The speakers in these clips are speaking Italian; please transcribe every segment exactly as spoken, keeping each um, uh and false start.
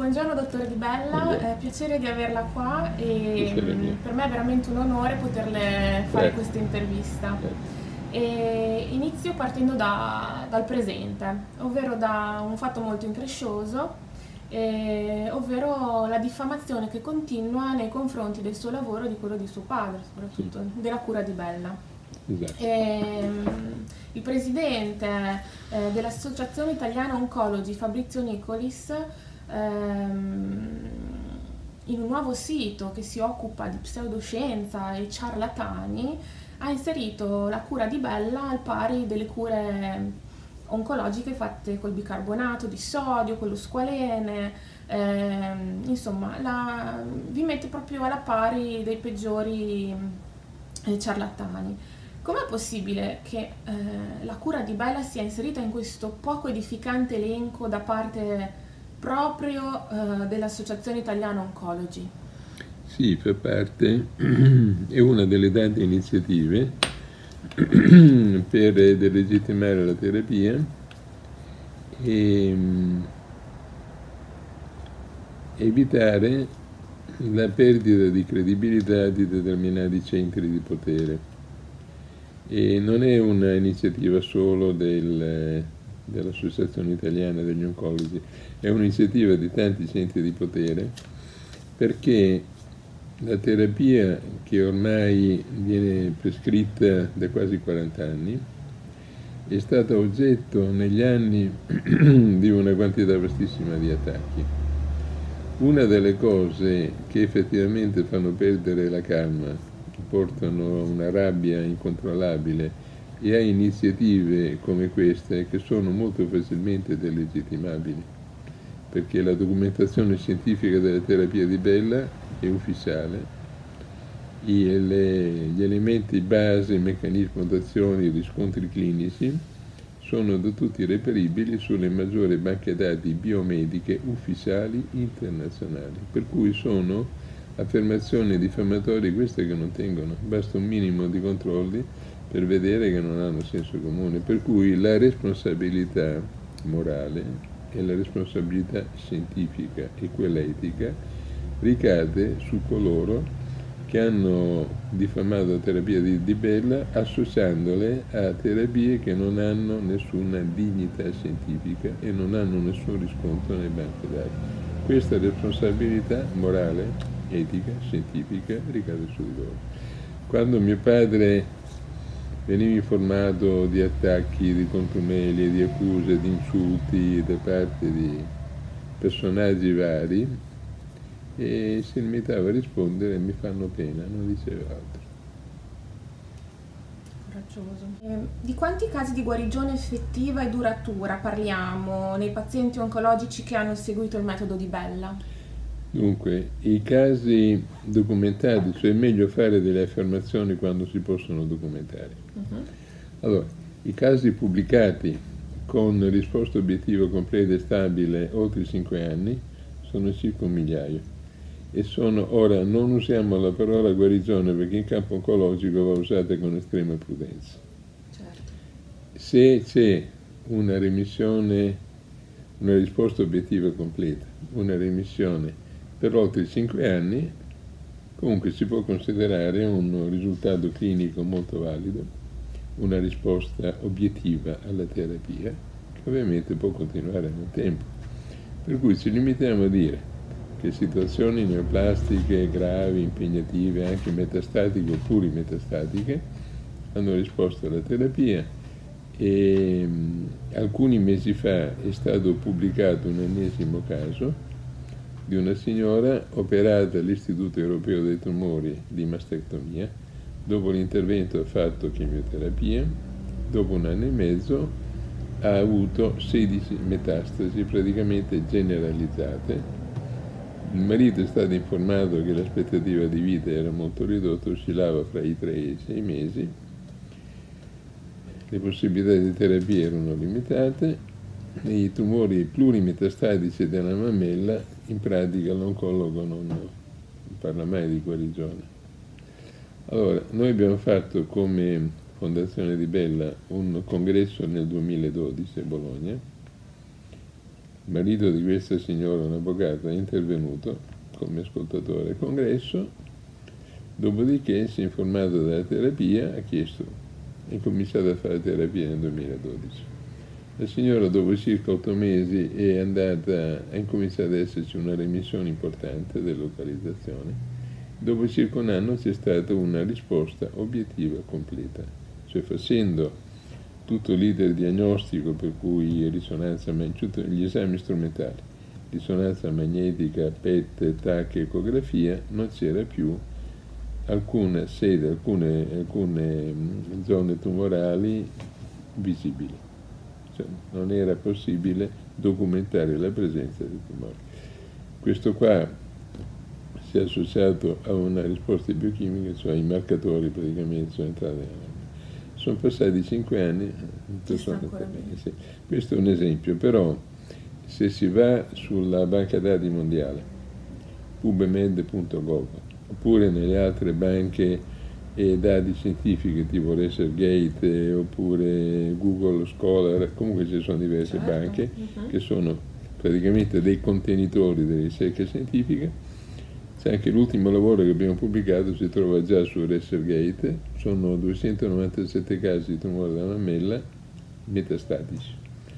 buongiorno dottore Di Bella, Buongiorno. è piacere di averla qua e Piacere mh, mio. per me è veramente un onore poterle fare Grazie. questa intervista. Grazie. E inizio partendo da- dal presente, ovvero da un fatto molto increscioso, eh, ovvero la diffamazione che continua nei confronti del suo lavoro e di quello di suo padre, soprattutto, della cura di Bella. Esatto. Ehm, il presidente eh, dell'Associazione Italiana Oncologi, Fabrizio Nicolis, ehm, in un nuovo sito che si occupa di pseudoscienza e ciarlatani, ha inserito la cura di Bella al pari delle cure oncologiche fatte col bicarbonato di sodio, con lo squalene, ehm, insomma, la- vi mette proprio alla pari dei peggiori eh, ciarlatani. Com'è possibile che eh, la cura di Bella sia inserita in questo poco edificante elenco da parte proprio eh, dell'Associazione Italiana Oncologi? Sì, fa parte, è una delle tante iniziative per delegittimare la terapia e mm, evitare la perdita di credibilità di determinati centri di potere. E non è un'iniziativa solo del, dell'Associazione Italiana degli Oncologi, è un'iniziativa di tanti centri di potere, perché la terapia che ormai viene prescritta da quasi quaranta anni è stata oggetto negli anni di una quantità vastissima di attacchi. Una delle cose che effettivamente fanno perdere la calma, portano a una rabbia incontrollabile e a iniziative come queste che sono molto facilmente delegittimabili, perché la documentazione scientifica della terapia di Bella è ufficiale, I, le, gli elementi base, i meccanismi d'azione, i riscontri clinici sono da tutti reperibili sulle maggiori banche dati biomediche ufficiali internazionali, per cui sono affermazioni diffamatorie queste che non tengono, basta un minimo di controlli per vedere che non hanno senso comune, per cui la responsabilità morale e la responsabilità scientifica e quella etica ricade su coloro che hanno diffamato la terapia di, di Bella associandole a terapie che non hanno nessuna dignità scientifica e non hanno nessun riscontro nei banchi dati. Questa responsabilità morale, etica, scientifica ricade su di loro. Quando mio padre veniva informato di attacchi, di contumeli, di accuse, di insulti da parte di personaggi vari, e si limitava a rispondere mi fanno pena, non diceva altro. Coraggioso. Eh, di quanti casi di guarigione effettiva e duratura parliamo nei pazienti oncologici che hanno seguito il metodo di Bella? Dunque, i casi documentati, cioè è meglio fare delle affermazioni quando si possono documentare. Uh-huh. Allora, i casi pubblicati con risposta obiettiva completa e stabile oltre cinque anni sono circa un migliaio. E sono, ora non usiamo la parola guarigione perché in campo oncologico va usata con estrema prudenza. Certo. Se c'è una remissione, una risposta obiettiva completa, una remissione per oltre cinque anni, comunque si può considerare un risultato clinico molto valido, una risposta obiettiva alla terapia, che ovviamente può continuare nel tempo. Per cui ci limitiamo a dire che situazioni neoplastiche gravi, impegnative, anche metastatiche o plurimetastatiche, hanno risposto alla terapia e mh, alcuni mesi fa è stato pubblicato un ennesimo caso di una signora operata all'Istituto Europeo dei Tumori di mastectomia, dopo l'intervento ha fatto chemioterapia, dopo un anno e mezzo ha avuto sedici metastasi praticamente generalizzate. Il marito è stato informato che l'aspettativa di vita era molto ridotta, oscillava fra i tre e i sei mesi, le possibilità di terapia erano limitate, i tumori plurimetastatici della mammella, in pratica l'oncologo non parla mai di guarigione. Allora, noi abbiamo fatto come Fondazione Di Bella un congresso nel duemiladodici a Bologna, il marito di questa signora, un avvocato, è intervenuto come ascoltatore al congresso, dopodiché si è informato della terapia, ha chiesto, è cominciato a fare terapia nel duemiladodici. La signora dopo circa otto mesi è andata, ha incominciato ad esserci una remissione importante dell'localizzazione. Dopo circa un anno c'è stata una risposta obiettiva completa, cioè facendo tutto l'iter diagnostico, per cui risonanza, gli esami strumentali, risonanza magnetica, P E T, T A C, ecografia, non c'era più alcuna sede, alcune, alcune zone tumorali visibili. Cioè, non era possibile documentare la presenza di tumori. Questo qua si è associato a una risposta biochimica, cioè i marcatori praticamente sono entrati nella... Sono passati cinque anni, sono sì. Questo è un esempio, però se si va sulla banca dati mondiale, pubemed punto gov, oppure nelle altre banche e dati scientifiche tipo ResearchGate oppure Google Scholar, comunque ci sono diverse certo. banche uh-huh. che sono praticamente dei contenitori della ricerca scientifica. C'è anche l'ultimo lavoro che abbiamo pubblicato, si trova già su ResearchGate, sono duecentonovantasette casi di tumore della mammella metastatici,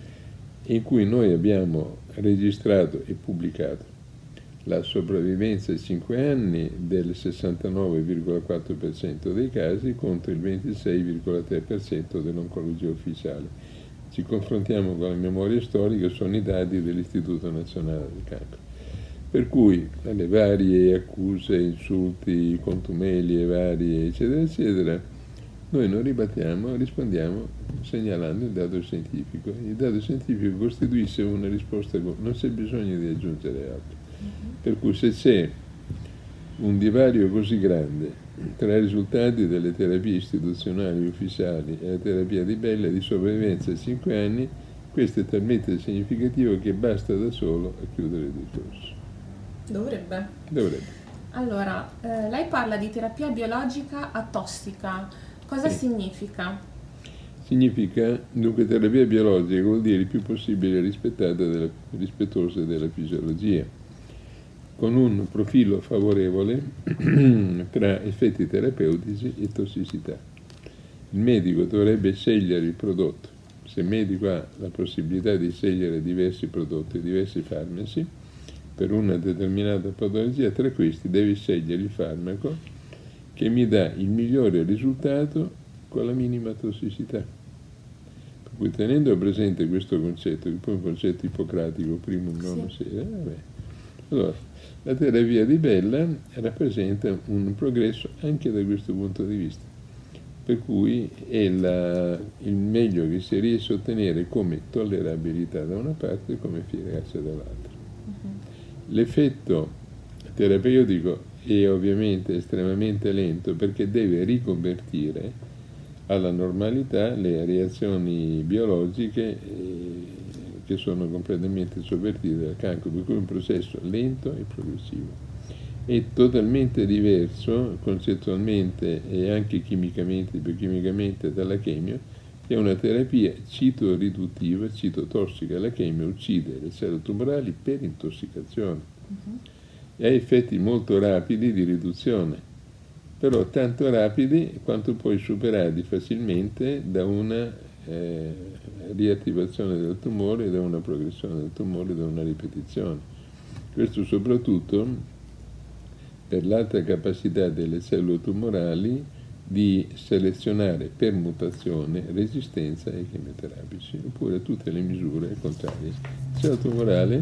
in cui noi abbiamo registrato e pubblicato la sopravvivenza a cinque anni del sessantanove virgola quattro per cento dei casi contro il ventisei virgola tre per cento dell'oncologia ufficiale. Ci confrontiamo con la memoria storica, sono i dati dell'Istituto Nazionale del Cancro. Per cui le varie accuse, insulti, contumelie varie, eccetera, eccetera, noi non ribattiamo, rispondiamo segnalando il dato scientifico. Il dato scientifico costituisce una risposta, non c'è bisogno di aggiungere altro. Per cui se c'è un divario così grande tra i risultati delle terapie istituzionali ufficiali e la terapia di Bella di sopravvivenza a cinque anni, questo è talmente significativo che basta da solo a chiudere il discorso. Dovrebbe. Dovrebbe. Allora, eh, lei parla di terapia biologica atossica. Cosa sì. significa? Significa, dunque, terapia biologica vuol dire il più possibile rispettata della, rispettosa della fisiologia, con un profilo favorevole tra effetti terapeutici e tossicità. Il medico dovrebbe scegliere il prodotto. Se il medico ha la possibilità di scegliere diversi prodotti, diversi farmaci, per una determinata patologia, tra questi deve scegliere il farmaco che mi dà il migliore risultato con la minima tossicità. Per cui, tenendo presente questo concetto, che poi è un concetto ippocratico, primum non sì. sera, vabbè. Allora, la terapia di Bella rappresenta un progresso anche da questo punto di vista, per cui è la, il meglio che si riesce a ottenere come tollerabilità da una parte e come efficacia dall'altra. Uh-huh. L'effetto terapeutico è ovviamente estremamente lento perché deve riconvertire alla normalità le reazioni biologiche eh, che sono completamente sovvertite dal cancro, per cui è un processo lento e progressivo. È totalmente diverso concettualmente e anche chimicamente, biochimicamente dalla chemio, che è una terapia citoriduttiva, citotossica. La chemia uccide le cellule tumorali per intossicazione uh-huh. e ha effetti molto rapidi di riduzione, però tanto rapidi quanto poi superati facilmente da una eh, riattivazione del tumore, da una progressione del tumore, da una ripetizione. Questo soprattutto per l'alta capacità delle cellule tumorali di selezionare per mutazione resistenza ai chemioterapici, oppure tutte le misure contrarie. La cellula tumorale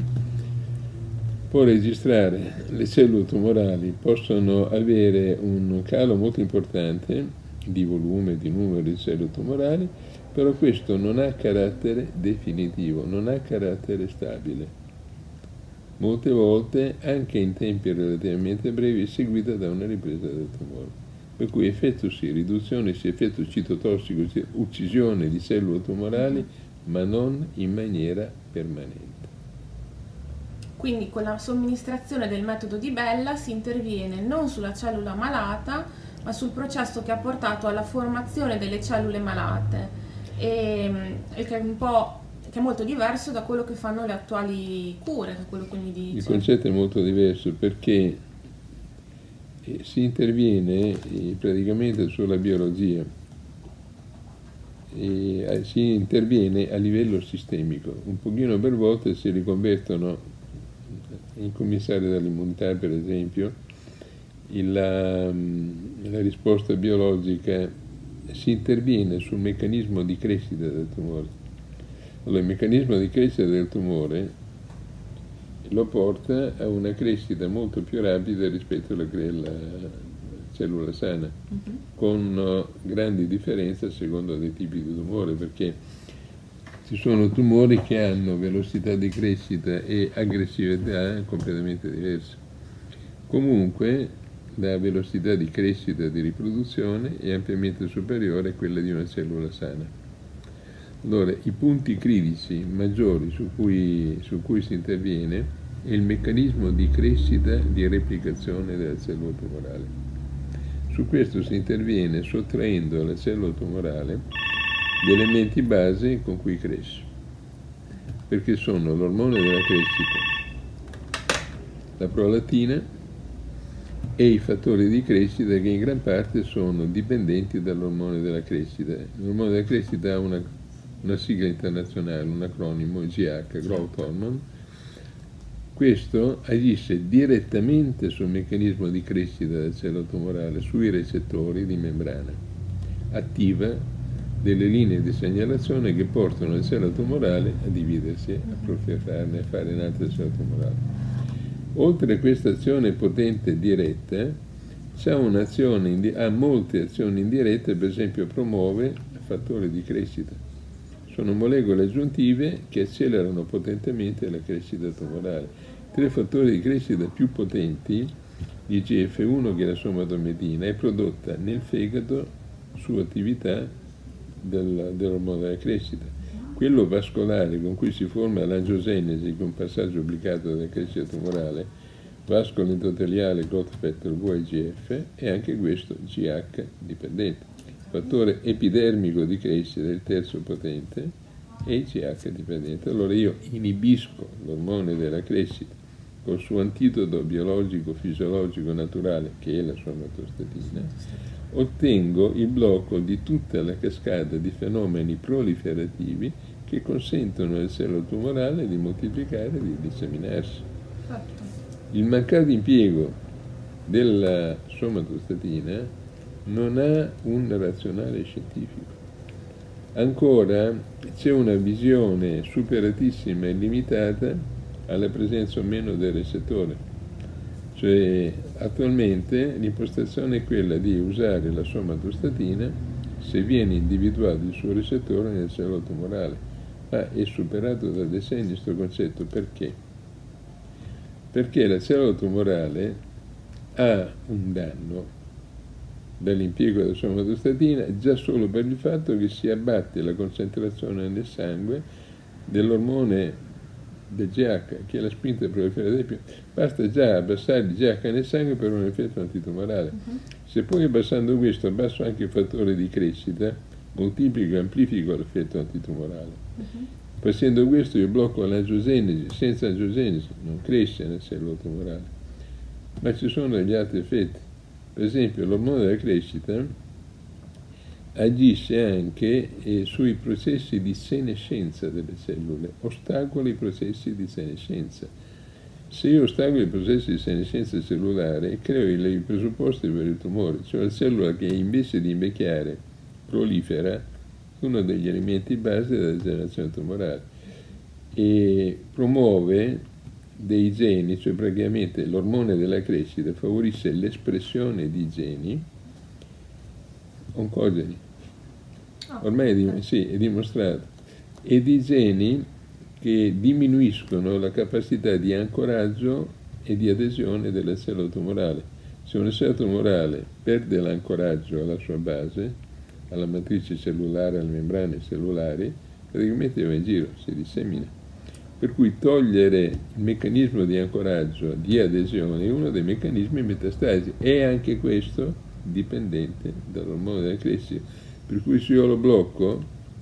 può registrare, le cellule tumorali possono avere un calo molto importante di volume, di numero di cellule tumorali, però questo non ha carattere definitivo, non ha carattere stabile. Molte volte, anche in tempi relativamente brevi, è seguita da una ripresa del tumore. Per cui effetto sì, riduzione sì, effetto citotossico sì, uccisione di cellule tumorali, ma non in maniera permanente. Quindi con la somministrazione del metodo di Bella si interviene non sulla cellula malata, ma sul processo che ha portato alla formazione delle cellule malate, e, e che è un po' che è molto diverso da quello che fanno le attuali cure, da quello che mi dici. Il concetto è molto diverso perché si interviene praticamente sulla biologia, e si interviene a livello sistemico, un pochino per volta si riconvertono in commissari dell'immunità, per esempio, la, la risposta biologica, si interviene sul meccanismo di crescita del tumore. Allora, il meccanismo di crescita del tumore lo porta a una crescita molto più rapida rispetto alla, alla cellula sana, uh-huh. con grandi differenze a seconda dei tipi di tumore, perché ci sono tumori che hanno velocità di crescita e aggressività completamente diverse. Comunque la velocità di crescita e di riproduzione è ampiamente superiore a quella di una cellula sana. Allora, i punti critici maggiori su cui, su cui si interviene è il meccanismo di crescita e di replicazione della cellula tumorale. Su questo si interviene sottraendo alla cellula tumorale gli elementi base con cui cresce, perché sono l'ormone della crescita, la prolattina e i fattori di crescita che in gran parte sono dipendenti dall'ormone della crescita. L'ormone della crescita ha una, una sigla internazionale, un acronimo G H, Growth Hormone. Questo agisce direttamente sul meccanismo di crescita della cellula tumorale, sui recettori di membrana, attiva delle linee di segnalazione che portano la cellula tumorale a dividersi, a proliferarne, a fare un'altra cellula tumorale. Oltre a questa azione potente diretta, c'è un'azione, ha molte azioni indirette, per esempio promuove fattori di crescita. Sono molecole aggiuntive che accelerano potentemente la crescita tumorale. Tre fattori di crescita più potenti, I G F uno, che è la somatomedina, è prodotta nel fegato su attività del, dell'ormone della crescita. Quello vascolare con cui si forma l'angiogenesi, con passaggio obbligato della crescita tumorale, vascolo endoteliale, growth factor V I G F, è anche questo G H dipendente. Fattore epidermico di crescita, il terzo potente, e G H dipendente. Allora io inibisco l'ormone della crescita col suo antidoto biologico, fisiologico, naturale, che è la somatostatina, ottengo il blocco di tutta la cascata di fenomeni proliferativi che consentono alla cellula tumorale di moltiplicare e di disseminarsi. Il mancato impiego della somatostatina non ha un razionale scientifico. Ancora c'è una visione superatissima e limitata alla presenza o meno del recettore. Cioè, attualmente l'impostazione è quella di usare la somatostatina se viene individuato il suo recettore nella cellula tumorale, ma è superato da decenni questo concetto. Perché? Perché la cellula tumorale ha un danno dall'impiego della somatostatina già solo per il fatto che si abbatte la concentrazione nel sangue dell'ormone del G H, che è la spinta proliferativa. Basta già abbassare il G H nel sangue per un effetto antitumorale. Uh-huh. Se poi abbassando questo abbasso anche il fattore di crescita, moltiplico e amplifico l'effetto antitumorale. Uh-huh. Facendo questo io blocco l'angiogenesi. Senza angiogenesi non cresce nella cellula tumorale. Ma ci sono degli altri effetti. Per esempio l'ormone della crescita agisce anche eh, sui processi di senescenza delle cellule, ostacola i processi di senescenza. Se io ostacolo i processi di senescenza cellulare, creo i, i presupposti per il tumore, cioè la cellula che invece di invecchiare prolifera, uno degli elementi base della generazione tumorale, e promuove dei geni, cioè praticamente l'ormone della crescita favorisce l'espressione di geni oncogeni. Ormai è, dim- sì, è dimostrato, e di geni che diminuiscono la capacità di ancoraggio e di adesione della cellula tumorale. Se una cellula tumorale perde l'ancoraggio alla sua base, alla matrice cellulare, alle membrane cellulari, praticamente va in giro, si dissemina. Per cui togliere il meccanismo di ancoraggio, di adesione, è uno dei meccanismi metastasi, e anche questo dipendente dall'ormone della crescita. Per cui se io lo blocco,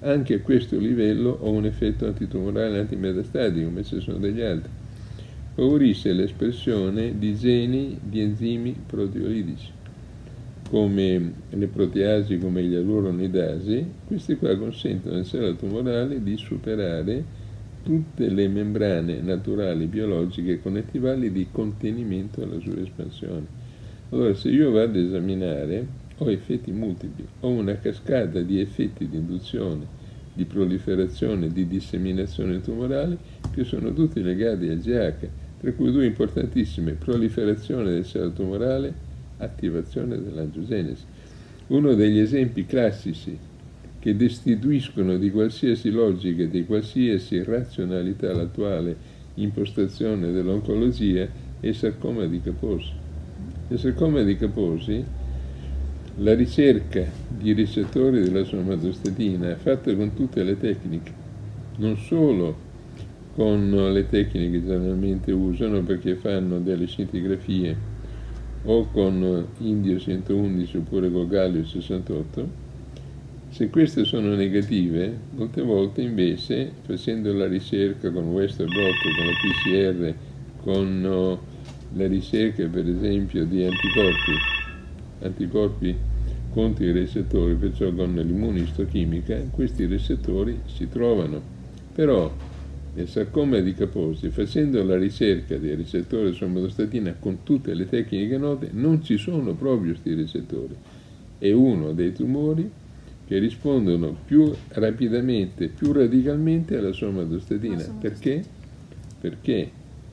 anche a questo livello ho un effetto antitumorale antimetastatico, come ci sono degli altri. Favorisce l'espressione di geni di enzimi proteolitici, come le proteasi, come gli aluronidasi. Questi qua consentono alla cellula tumorale di superare tutte le membrane naturali biologiche connettivali di contenimento alla sua espansione. Allora, se io vado ad esaminare, ho effetti multipli, ho una cascata di effetti di induzione, di proliferazione, di disseminazione tumorale, che sono tutti legati al G H, tra cui due importantissime: proliferazione del cellula tumorale, attivazione dell'angiogenesi. Uno degli esempi classici che destituiscono di qualsiasi logica, di qualsiasi razionalità l'attuale impostazione dell'oncologia è il sarcoma di Kaposi. Il sarcoma di Kaposi, la ricerca di ricettori della somatostatina fatta con tutte le tecniche, non solo con le tecniche che generalmente usano perché fanno delle scintigrafie o con indio centoundici oppure con gallio sessantotto, se queste sono negative, molte volte invece, facendo la ricerca con Westerblot, con la P C R, con la ricerca per esempio di anticorpi, anticorpi contro i recettori, perciò con l'immunistochimica, questi recettori si trovano. Però nel sarcoma di Kaposi, facendo la ricerca dei recettori di somatostatina con tutte le tecniche note, non ci sono proprio questi recettori. È uno dei tumori che rispondono più rapidamente, più radicalmente alla somatostatina. Perché? Perché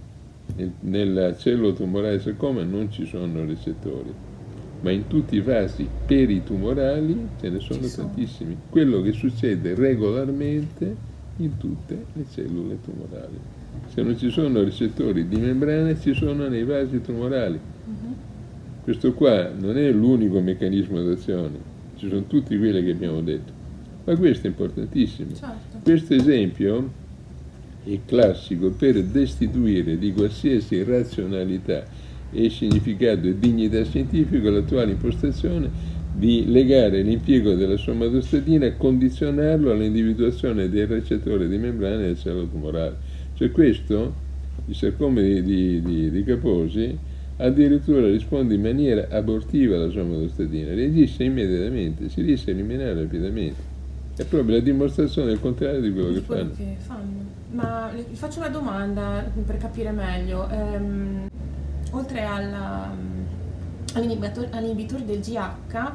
nella cellula tumorale del sarcoma non ci sono recettori, ma in tutti i vasi peritumorali ce ne sono tantissimi. Quello che succede regolarmente in tutte le cellule tumorali. Se non ci sono recettori di membrana, ci sono nei vasi tumorali. Uh-huh. Questo qua non è l'unico meccanismo d'azione, ci sono tutti quelli che abbiamo detto, ma questo è importantissimo. Certo. Questo esempio è classico per destituire di qualsiasi razionalità e significato e dignità scientifica l'attuale impostazione di legare l'impiego della somatostatina e condizionarlo all'individuazione del recettore di membrana della cellula tumorale. Cioè questo, il sarcoma di, di, di, di Kaposi, addirittura risponde in maniera abortiva alla somatostatina, reagisce immediatamente, si riesce a eliminare rapidamente. È proprio la dimostrazione del contrario di quello di che quello fanno. Che fanno. Ma vi faccio una domanda per capire meglio. Ehm, oltre alla, all'inibitore, all'inibitore del G H,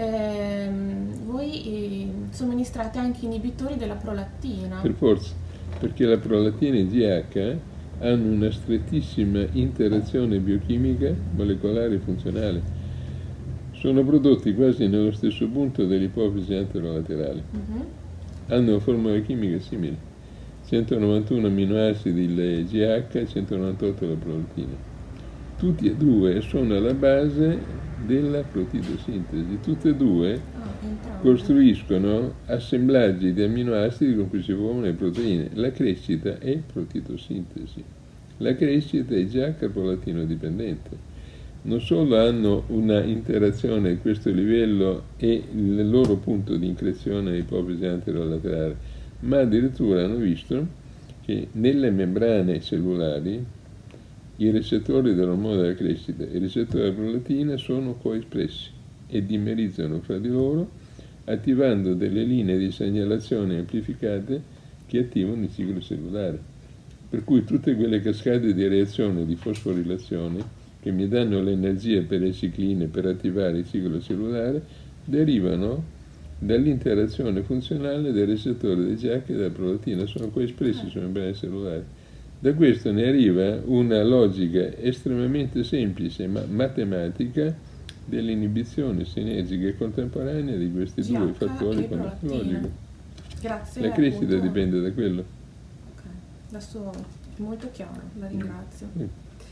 ehm, voi eh, somministrate anche inibitori della prolattina. Per forza, perché la prolattina e il G H hanno una strettissima interazione biochimica, molecolare e funzionale. Sono prodotti quasi nello stesso punto dell'ipofisi anterolaterale. Uh-huh. Hanno una formula chimica simile. centonovantuno aminoacidi il G H e centonovantotto la prolattina. Tutti e due sono alla base della protidosintesi. Tutte e due oh, costruiscono assemblaggi di amminoacidi con cui si formano le proteine. La crescita è protidosintesi. La crescita è G H prolatino dipendente. Non solo hanno una interazione a questo livello e il loro punto di increzione ipofisi anterolaterale, ma addirittura hanno visto che nelle membrane cellulari i recettori dell'ormone della crescita e i recettori della prolatina sono coespressi e dimerizzano fra di loro, attivando delle linee di segnalazione amplificate che attivano il ciclo cellulare. Per cui tutte quelle cascate di reazione di fosforilazione che mi danno l'energia per le cicline per attivare il ciclo cellulare derivano dall'interazione funzionale del recettore del G H e della prolatina, sono coespressi sulle membrane cellulari. Da questo ne arriva una logica estremamente semplice ma matematica dell'inibizione sinergica e contemporanea di questi G H due fattori con la logica. Grazie. La crescita appunto. dipende da quello. Ok, adesso è molto chiaro, la ringrazio. Mm.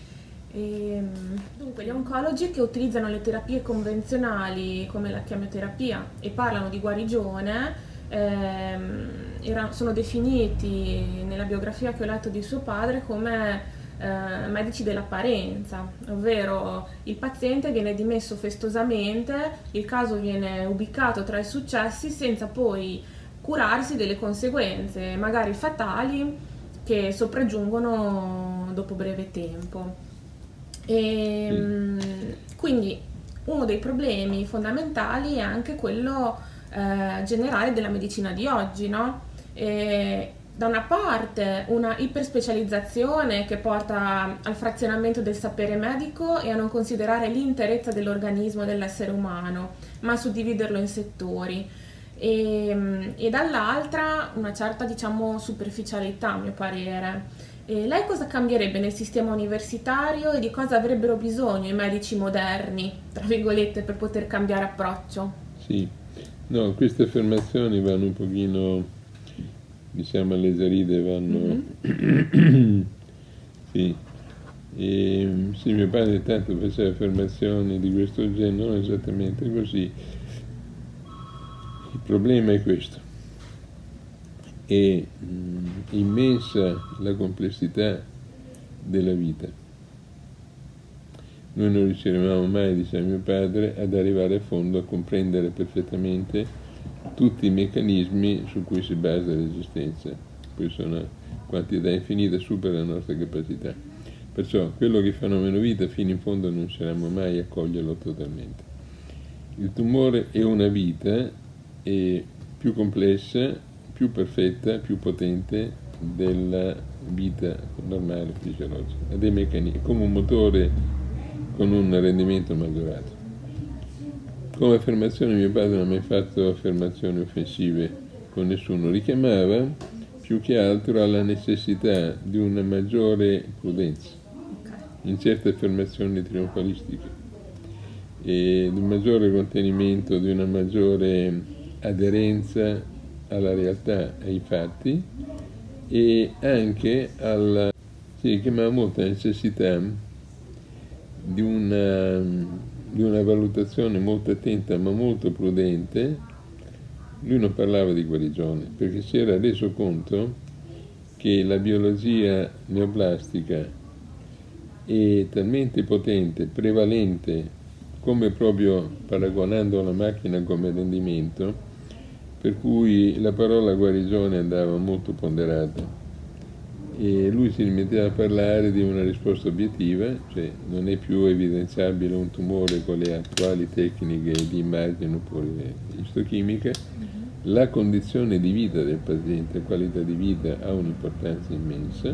E, dunque, gli oncologi che utilizzano le terapie convenzionali come la chemioterapia e parlano di guarigione ehm, erano, sono definiti nella biografia che ho letto di suo padre come eh, medici dell'apparenza, ovvero il paziente viene dimesso festosamente, il caso viene ubicato tra i successi senza poi curarsi delle conseguenze, magari fatali, che sopraggiungono dopo breve tempo. E, mm. Quindi uno dei problemi fondamentali è anche quello eh, generale della medicina di oggi, no? E, da una parte una iperspecializzazione che porta al frazionamento del sapere medico e a non considerare l'interezza dell'organismo e dell'essere umano, ma a suddividerlo in settori. E, e dall'altra una certa, diciamo, superficialità, a mio parere. E lei cosa cambierebbe nel sistema universitario e di cosa avrebbero bisogno i medici moderni, tra virgolette, per poter cambiare approccio? Sì, no, queste affermazioni vanno un pochino, diciamo, alleggerite, vanno... Mm-hmm. Sì. E, sì, mio padre tanto faceva affermazioni di questo genere, non esattamente così. Il problema è questo: è mh, immensa la complessità della vita. Noi non riusciremo mai, diceva mio padre, ad arrivare a fondo, a comprendere perfettamente tutti i meccanismi su cui si basa l'esistenza. Poi sono quantità infinite, supera la nostra capacità. Perciò quello che è fenomeno vita fino in fondo non riusciremo mai a coglierlo totalmente. Il tumore è una vita è più complessa, più perfetta, più potente della vita normale fisiologica, ha dei meccanismi, come un motore con un rendimento maggiorato. Come affermazione mio padre non ha mai fatto affermazioni offensive con nessuno, richiamava più che altro alla necessità di una maggiore prudenza in certe affermazioni trionfalistiche e di un maggiore contenimento, di una maggiore aderenza alla realtà, ai fatti, e anche alla, sì, chiamava molta necessità di una, di una valutazione molto attenta ma molto prudente. Lui non parlava di guarigione perché si era reso conto che la biologia neoplastica è talmente potente, prevalente, come proprio paragonando la macchina come rendimento, per cui la parola guarigione andava molto ponderata e lui si rimetteva a parlare di una risposta obiettiva, cioè non è più evidenziabile un tumore con le attuali tecniche di immagine oppure istochimica, mm-hmm. La condizione di vita del paziente, la qualità di vita ha un'importanza immensa,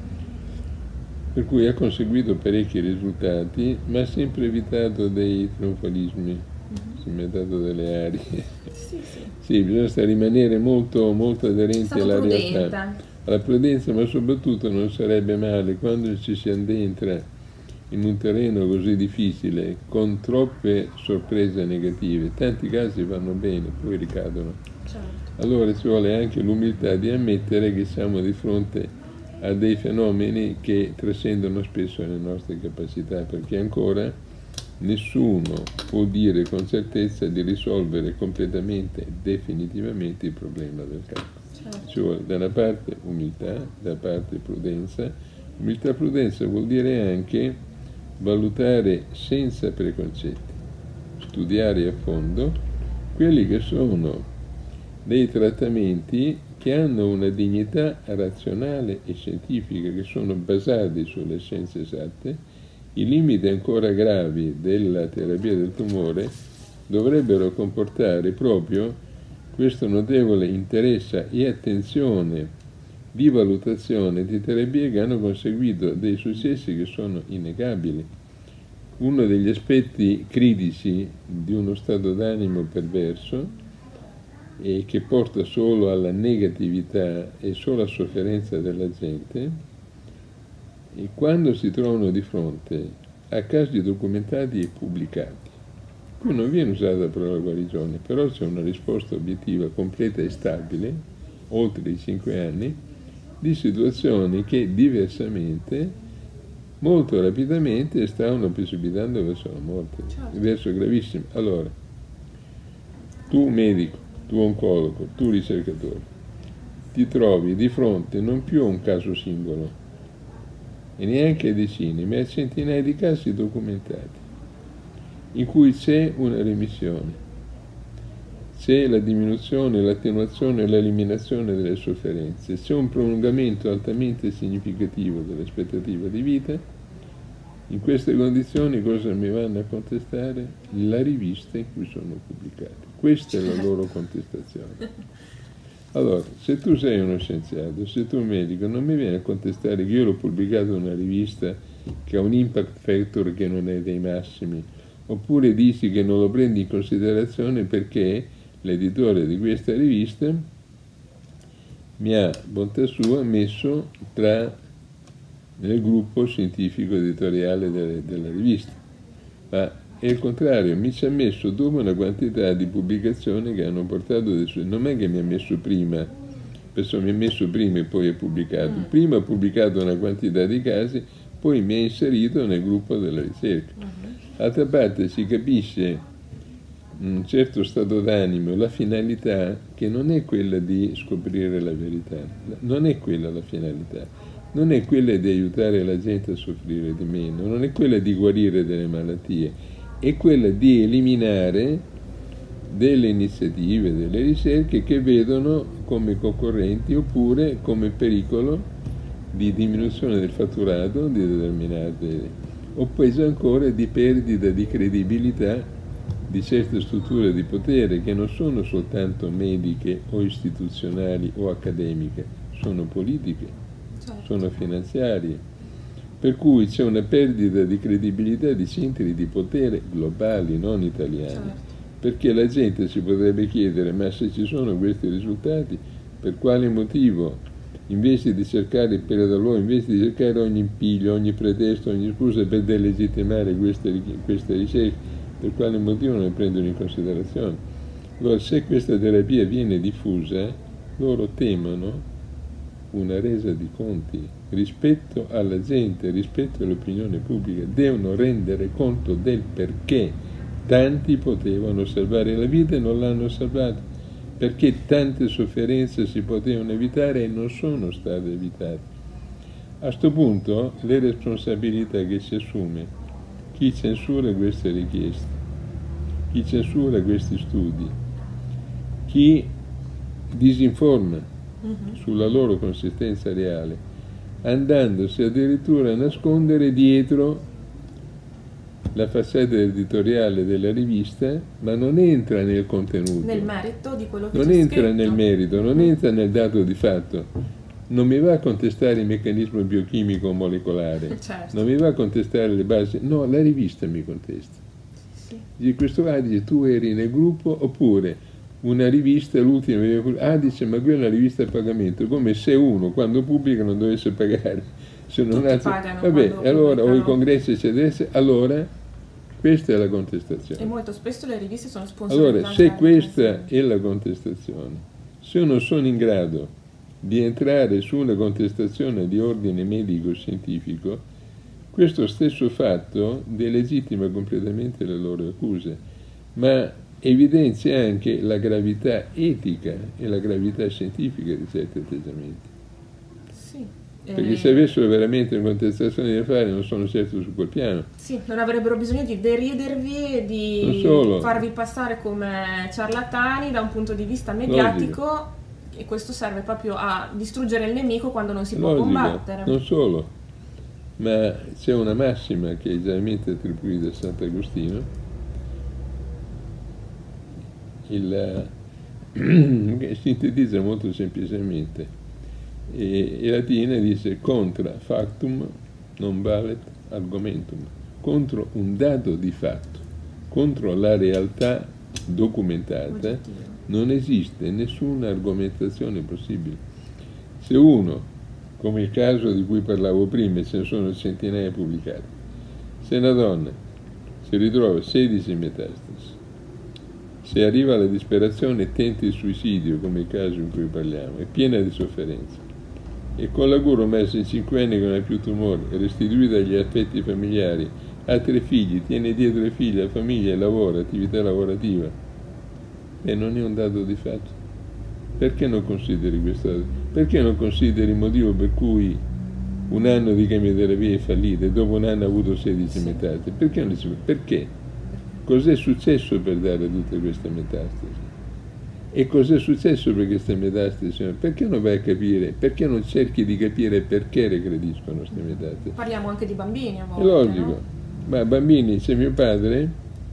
per cui ha conseguito parecchi risultati, ma ha sempre evitato dei trionfalismi, mm-hmm. Si è dato delle arie. Sì, sì. Sì, bisogna rimanere molto, molto aderenti alla prudente. Realtà, alla prudenza, ma soprattutto non sarebbe male quando ci si addentra in un terreno così difficile, con troppe sorprese negative. Tanti casi vanno bene, poi ricadono. Certo. Allora ci vuole anche l'umiltà di ammettere che siamo di fronte a dei fenomeni che trascendono spesso le nostre capacità, perché ancora nessuno può dire con certezza di risolvere completamente, definitivamente il problema del cancro. Certo. Ci vuole da una parte umiltà, da parte prudenza. Umiltà e prudenza vuol dire anche valutare senza preconcetti, studiare a fondo quelli che sono dei trattamenti che hanno una dignità razionale e scientifica, che sono basati sulle scienze esatte. I limiti ancora gravi della terapia del tumore dovrebbero comportare proprio questo notevole interesse e attenzione di valutazione di terapie che hanno conseguito dei successi che sono innegabili. Uno degli aspetti critici di uno stato d'animo perverso e che porta solo alla negatività e solo alla sofferenza della gente, e quando si trovano di fronte a casi documentati e pubblicati, qui non viene usata la parola guarigione, però c'è una risposta obiettiva, completa e stabile, oltre i cinque anni, di situazioni che diversamente, molto rapidamente, stavano precipitando verso la morte, certo. Verso gravissimo. Allora, tu medico, tu oncologo, tu ricercatore, ti trovi di fronte non più a un caso singolo, e neanche a decine, ma a centinaia di casi documentati, in cui c'è una remissione, c'è la diminuzione, l'attenuazione e l'eliminazione delle sofferenze, c'è un prolungamento altamente significativo dell'aspettativa di vita. In queste condizioni cosa mi vanno a contestare? La rivista in cui sono pubblicati. Questa è la loro contestazione. Allora, se tu sei uno scienziato, se tu un medico, non mi viene a contestare che io l'ho pubblicato in una rivista che ha un impact factor che non è dei massimi, oppure dici che non lo prendi in considerazione perché l'editore di questa rivista mi ha, bontà sua, messo tra nel gruppo scientifico editoriale delle, della rivista, ma è il contrario, mi ci ha messo dopo una quantità di pubblicazioni che hanno portato dei suoi, non è che mi ha messo prima, penso mi ha messo prima e poi ha pubblicato, mm. prima ha pubblicato una quantità di casi, poi mi ha inserito nel gruppo della ricerca. Mm-hmm. D'altra parte si capisce un certo stato d'animo, la finalità che non è quella di scoprire la verità, non è quella la finalità. Non è quella di aiutare la gente a soffrire di meno, non è quella di guarire delle malattie, è quella di eliminare delle iniziative, delle ricerche che vedono come concorrenti oppure come pericolo di diminuzione del fatturato di determinate, o peggio ancora di perdita di credibilità di certe strutture di potere che non sono soltanto mediche o istituzionali o accademiche, sono politiche. Sono finanziarie, per cui c'è una perdita di credibilità di centri di potere globali, non italiani, certo. Perché la gente si potrebbe chiedere, ma se ci sono questi risultati, per quale motivo, invece di cercare il pelo dall'uovo, invece di cercare ogni piglio, ogni pretesto, ogni scusa per delegittimare queste, queste ricerche, per quale motivo non le prendono in considerazione? Allora, se questa terapia viene diffusa, loro temono una resa di conti rispetto alla gente, rispetto all'opinione pubblica, devono rendere conto del perché tanti potevano salvare la vita e non l'hanno salvata, perché tante sofferenze si potevano evitare e non sono state evitate. A questo punto le responsabilità che si assume chi censura queste richieste, chi censura questi studi, chi disinforma sulla loro consistenza reale, andandosi addirittura a nascondere dietro la facciata editoriale della rivista, ma non entra nel contenuto, nel merito di quello che non c'è entra scritto. nel merito, non entra nel dato di fatto, non mi va a contestare il meccanismo biochimico molecolare, certo. Non mi va a contestare le basi, no, la rivista mi contesta. Sì. Dice, questo qua dice, tu eri nel gruppo, oppure una rivista, l'ultima, ah dice, ma quella è una rivista a pagamento, come se uno quando pubblica non dovesse pagare, se non Tutti alza, pagano vabbè, allora, o i pubblicano. congressi eccetera, allora questa è la contestazione. E molto spesso le riviste sono sponsorizzate. Allora, se questa è la contestazione, se io non sono in grado di entrare su una contestazione di ordine medico-scientifico, questo stesso fatto delegittima completamente le loro accuse, ma evidenzia anche la gravità etica e la gravità scientifica di certi atteggiamenti. Sì. Perché eh... se avessero veramente una contestazione da fare non sono certo su quel piano. Sì, non avrebbero bisogno di deridervi e di farvi passare come ciarlatani da un punto di vista mediatico. Logico. E questo serve proprio a distruggere il nemico quando non si può Logico. combattere. Non solo, ma c'è una massima che è esattamente attribuita a Sant'Agostino, il, che sintetizza molto semplicemente, e, e latina dice contra factum non valet argumentum, contro un dato di fatto, contro la realtà documentata non esiste nessuna argomentazione possibile. Se uno, come il caso di cui parlavo prima, ce ne sono centinaia pubblicate, se una donna si ritrova sedici metastasi, se arriva alla disperazione e tenta il suicidio, come il caso in cui parliamo, è piena di sofferenza, e con la cura messa in cinque anni che non ha più tumore, restituita agli affetti familiari, ha tre figli, tiene dietro i figli, la famiglia, lavora, attività lavorativa, e non è un dato di fatto. Perché non consideri questo? Perché non consideri il motivo per cui un anno di chemioterapia è fallita e dopo un anno ha avuto sedici metastasi? Perché non dici? Perché? Cos'è successo per dare tutte queste metastasi? E cosa è successo per queste metastasi? Perché non vai a capire? Perché non cerchi di capire perché regrediscono queste metastasi? Parliamo anche di bambini a volte, È logico. no? Ma bambini, c'è mio padre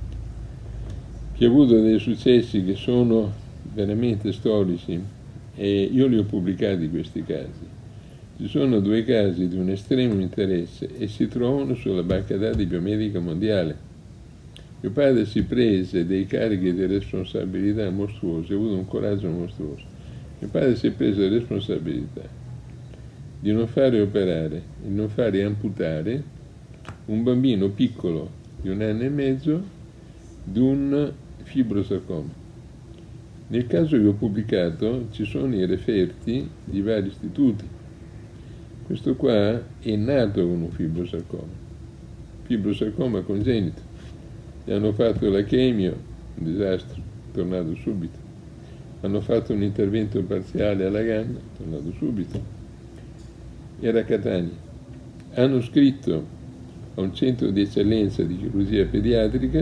che ha avuto dei successi che sono veramente storici e io li ho pubblicati questi casi. Ci sono due casi di un estremo interesse e si trovano sulla banca dati biomedica mondiale. Mio padre si prese dei carichi di responsabilità mostruosi, ha avuto un coraggio mostruoso. Mio padre si è preso la responsabilità di non fare operare, di non fare amputare un bambino piccolo di un anno e mezzo di un fibrosarcoma. Nel caso che ho pubblicato ci sono i referti di vari istituti. Questo qua è nato con un fibrosarcoma, fibrosarcoma congenito. Gli hanno fatto la chemio, un disastro, è tornato subito. Hanno fatto un intervento parziale alla gamba, è tornato subito. Era a Catania. Hanno scritto a un centro di eccellenza di chirurgia pediatrica,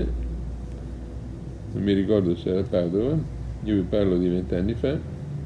non mi ricordo se era a Padova, io vi parlo di vent'anni fa,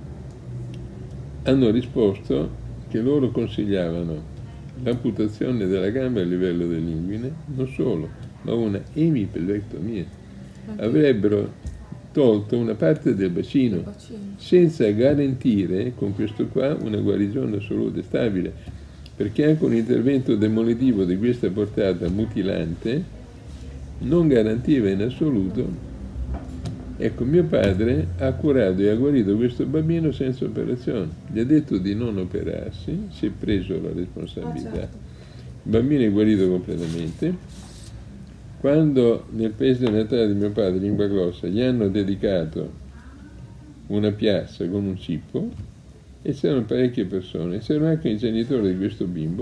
hanno risposto che loro consigliavano l'amputazione della gamba a livello dell'inguine, non solo, ma una emipelvectomia. Avrebbero tolto una parte del bacino, senza garantire con questo qua una guarigione assoluta e stabile, perché anche un intervento demolitivo di questa portata mutilante non garantiva in assoluto. Ecco, mio padre ha curato e ha guarito questo bambino senza operazione. Gli ha detto di non operarsi, si è preso la responsabilità. Ah, certo. Il bambino è guarito completamente. Quando nel paese natale di mio padre, Lingua Grossa, gli hanno dedicato una piazza con un cippo, e c'erano parecchie persone, c'erano anche i genitori di questo bimbo,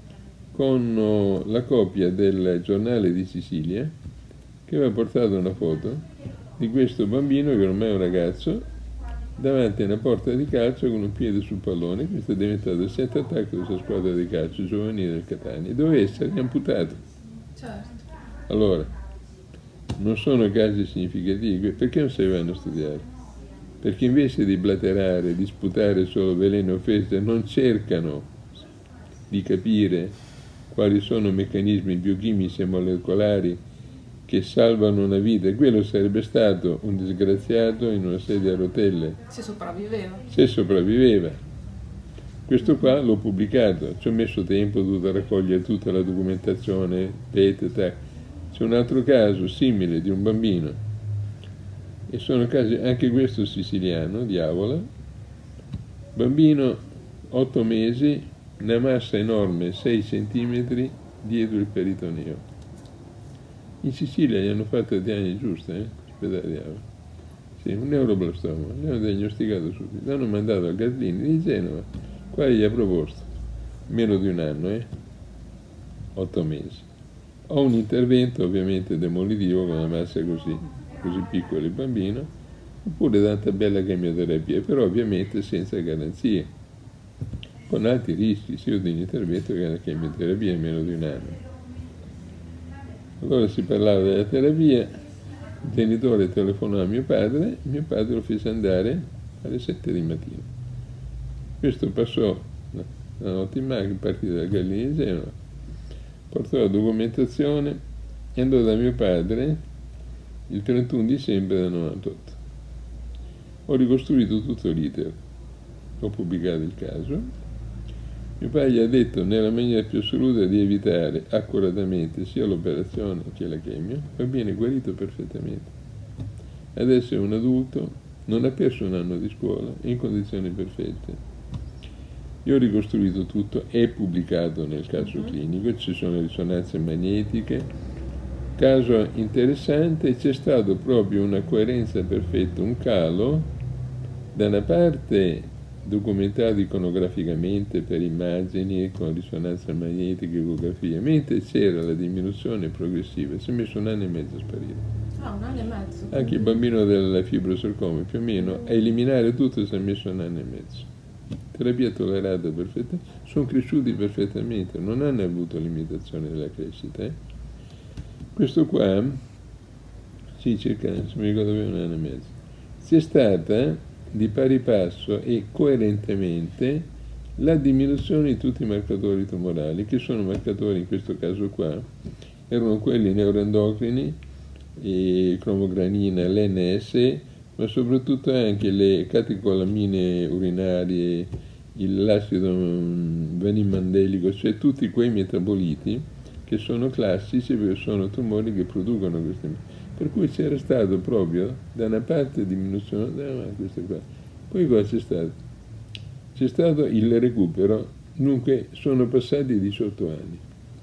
con la copia del giornale di Sicilia, che aveva portato una foto di questo bambino, che ormai è un ragazzo, davanti a una porta di calcio con un piede sul pallone. Questo è diventato il set attacco della sua squadra di calcio giovanile del Catania, doveva essere amputato. Certo. Allora, non sono casi significativi, perché non si vanno a studiare? Perché invece di blaterare, di sputare solo veleno e offese, non cercano di capire quali sono i meccanismi biochimici e molecolari che salvano una vita. E quello sarebbe stato un disgraziato in una sedia a rotelle. Se sopravviveva. Se sopravviveva. Questo qua l'ho pubblicato, ci ho messo tempo, ho dovuto raccogliere tutta la documentazione, P E T, tac. C'è un altro caso simile di un bambino, e sono casi, anche questo siciliano, di Avola, bambino, otto mesi, una massa enorme, sei centimetri dietro il peritoneo. In Sicilia gli hanno fatto le diagnosi giuste, eh? Ospedale di Avola. Sì, un neuroblastoma, l'hanno diagnosticato subito, l'hanno mandato al Gaslini di Genova, quale gli ha proposto, meno di un anno, eh? otto mesi. Ho un intervento ovviamente demolitivo con una massa così, così piccola il bambino, oppure tanta bella chemioterapia, però ovviamente senza garanzie, con alti rischi sia di un intervento che una chemioterapia in meno di un anno. Allora si parlava della terapia, il genitore telefonò a mio padre, mio padre lo fece andare alle sette di mattina. Questo passò la notte in macchina, partì dal Gallini di Genova, portò la documentazione e andò da mio padre il trentuno dicembre del novantotto. Ho ricostruito tutto l'iter, ho pubblicato il caso. Mio padre gli ha detto nella maniera più assoluta di evitare accuratamente sia l'operazione che la chemio, e viene guarito perfettamente. Adesso è un adulto, non ha perso un anno di scuola, è in condizioni perfette. Io ho ricostruito tutto, è pubblicato nel caso clinico, ci sono risonanze magnetiche. Caso interessante, c'è stato proprio una coerenza perfetta, un calo, da una parte documentato iconograficamente per immagini con risonanza magnetica e ecografia, mentre c'era la diminuzione progressiva, si è messo un anno e mezzo a sparire. Ah, un anno e mezzo. Anche il bambino del fibrosarcoma, più o meno, a eliminare tutto si è messo un anno e mezzo. Terapia tollerata perfettamente, sono cresciuti perfettamente, non hanno avuto limitazione della crescita. Eh? Questo qua, sì, circa, se mi ricordo bene, un anno e mezzo. c'è stata di pari passo e coerentemente la diminuzione di tutti i marcatori tumorali, che sono marcatori in questo caso qua, erano quelli neuroendocrini, e cromogranina, l'N S, ma soprattutto anche le catecolamine urinarie, l'acido vanimandelico, cioè tutti quei metaboliti che sono classici perché sono tumori che producono questi. Per cui c'era stato proprio da una parte diminuzione, da queste qua. Poi cosa c'è stato? C'è stato il recupero, dunque sono passati diciotto anni,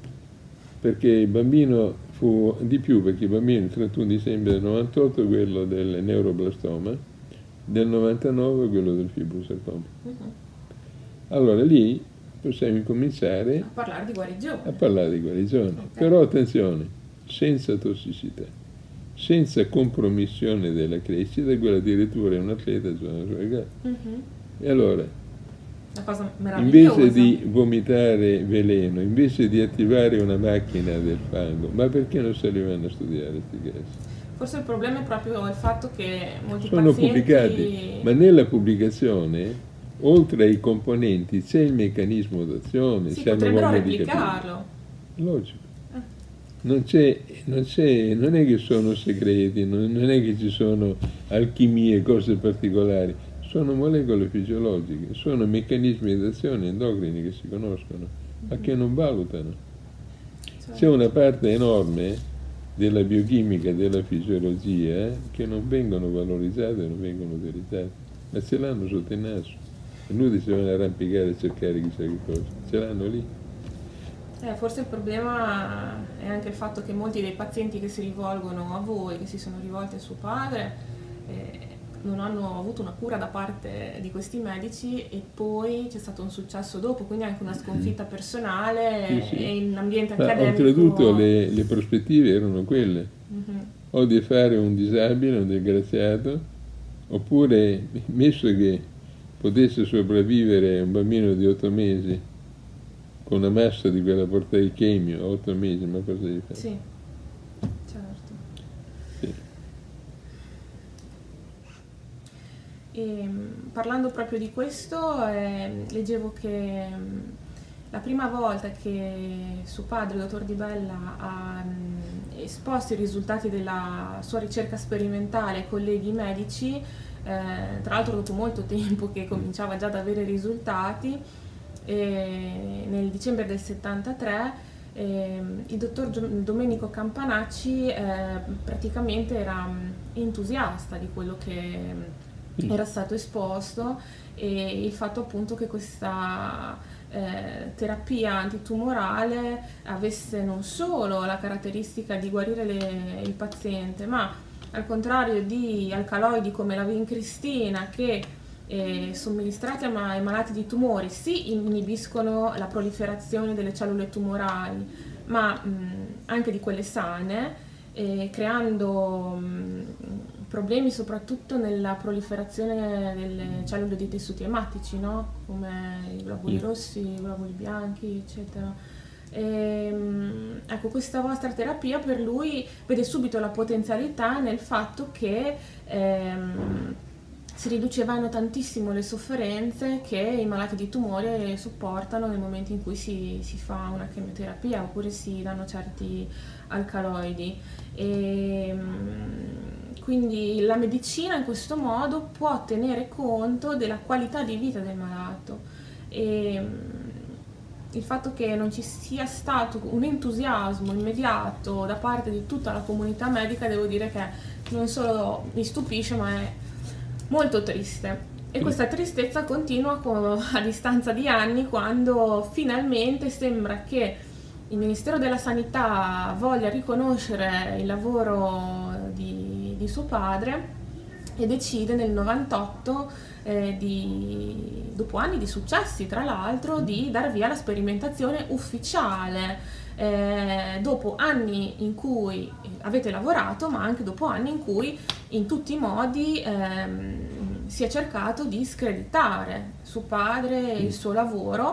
perché il bambino fu di più, perché il bambino il trentuno dicembre del novantotto quello del neuroblastoma, del novantanove quello del fibrosarcoma. Uh-huh. Allora lì possiamo incominciare a parlare di guarigione. A parlare di guarigione. Okay. Però attenzione, senza tossicità, senza compromissione della crescita, quella addirittura è un atleta giovane. Uh-huh. E allora, una cosa meravigliosa. Invece di vomitare veleno, invece di attivare una macchina del fango, ma perché non se li vanno a studiare questi casi? Forse il problema è proprio il fatto che molti sono pazienti... pubblicati, ma nella pubblicazione, oltre ai componenti, c'è il meccanismo d'azione. Sì, potrebbero replicarlo. Logico. Ah. Non c'è, non c'è, non è che sono segreti, non, non è che ci sono alchimie, cose particolari. Sono molecole fisiologiche, sono meccanismi di azione endocrini che si conoscono, ma che non valutano. C'è una parte enorme della biochimica e della fisiologia che non vengono valorizzate, non vengono utilizzate, ma ce l'hanno sotto il naso. E noi si vanno arrampicare a cercare chissà che cosa, ce l'hanno lì. Eh, forse il problema è anche il fatto che molti dei pazienti che si rivolgono a voi, che si sono rivolti a suo padre, eh, non hanno avuto una cura da parte di questi medici e poi c'è stato un successo dopo, quindi anche una sconfitta personale. Sì, sì. E in ambiente Ma accademico... oltretutto le, le prospettive erano quelle, uh-huh. o di fare un disabile, un disgraziato, oppure, messo che potesse sopravvivere un bambino di otto mesi con una massa di quella portata di chemio, a otto mesi, ma cosa devi fare? Sì, certo. Sì. E, parlando proprio di questo, eh, leggevo che mh, la prima volta che suo padre, il dottor Di Bella, ha mh, esposto i risultati della sua ricerca sperimentale ai colleghi medici, eh, tra l'altro dopo molto tempo che cominciava già ad avere risultati, e nel dicembre del settantatré eh, il dottor Domenico Campanacci eh, praticamente era entusiasta di quello che era stato esposto, e il fatto appunto che questa eh, terapia antitumorale avesse non solo la caratteristica di guarire le, il paziente, ma al contrario di alcaloidi come la vincristina che eh, somministrati ai malati di tumori sì inibiscono la proliferazione delle cellule tumorali, ma mh, anche di quelle sane, eh, creando mh, problemi soprattutto nella proliferazione delle cellule dei tessuti ematici, no? Come i globuli rossi, i globuli bianchi, eccetera. E, ecco, questa vostra terapia per lui vede subito la potenzialità nel fatto che ehm, si riducevano tantissimo le sofferenze che i malati di tumore sopportano nel momento in cui si, si fa una chemioterapia oppure si danno certi alcaloidi. E, quindi la medicina in questo modo può tenere conto della qualità di vita del malato, e il fatto che non ci sia stato un entusiasmo immediato da parte di tutta la comunità medica, devo dire che non solo mi stupisce ma è molto triste. E questa tristezza continua a distanza di anni, quando finalmente sembra che il Ministero della Sanità voglia riconoscere il lavoro di, di suo padre e decide nel novantotto, eh, di, dopo anni di successi tra l'altro, di dar via alla sperimentazione ufficiale, eh, dopo anni in cui avete lavorato, ma anche dopo anni in cui in tutti i modi ehm, si è cercato di screditare suo padre e il suo lavoro,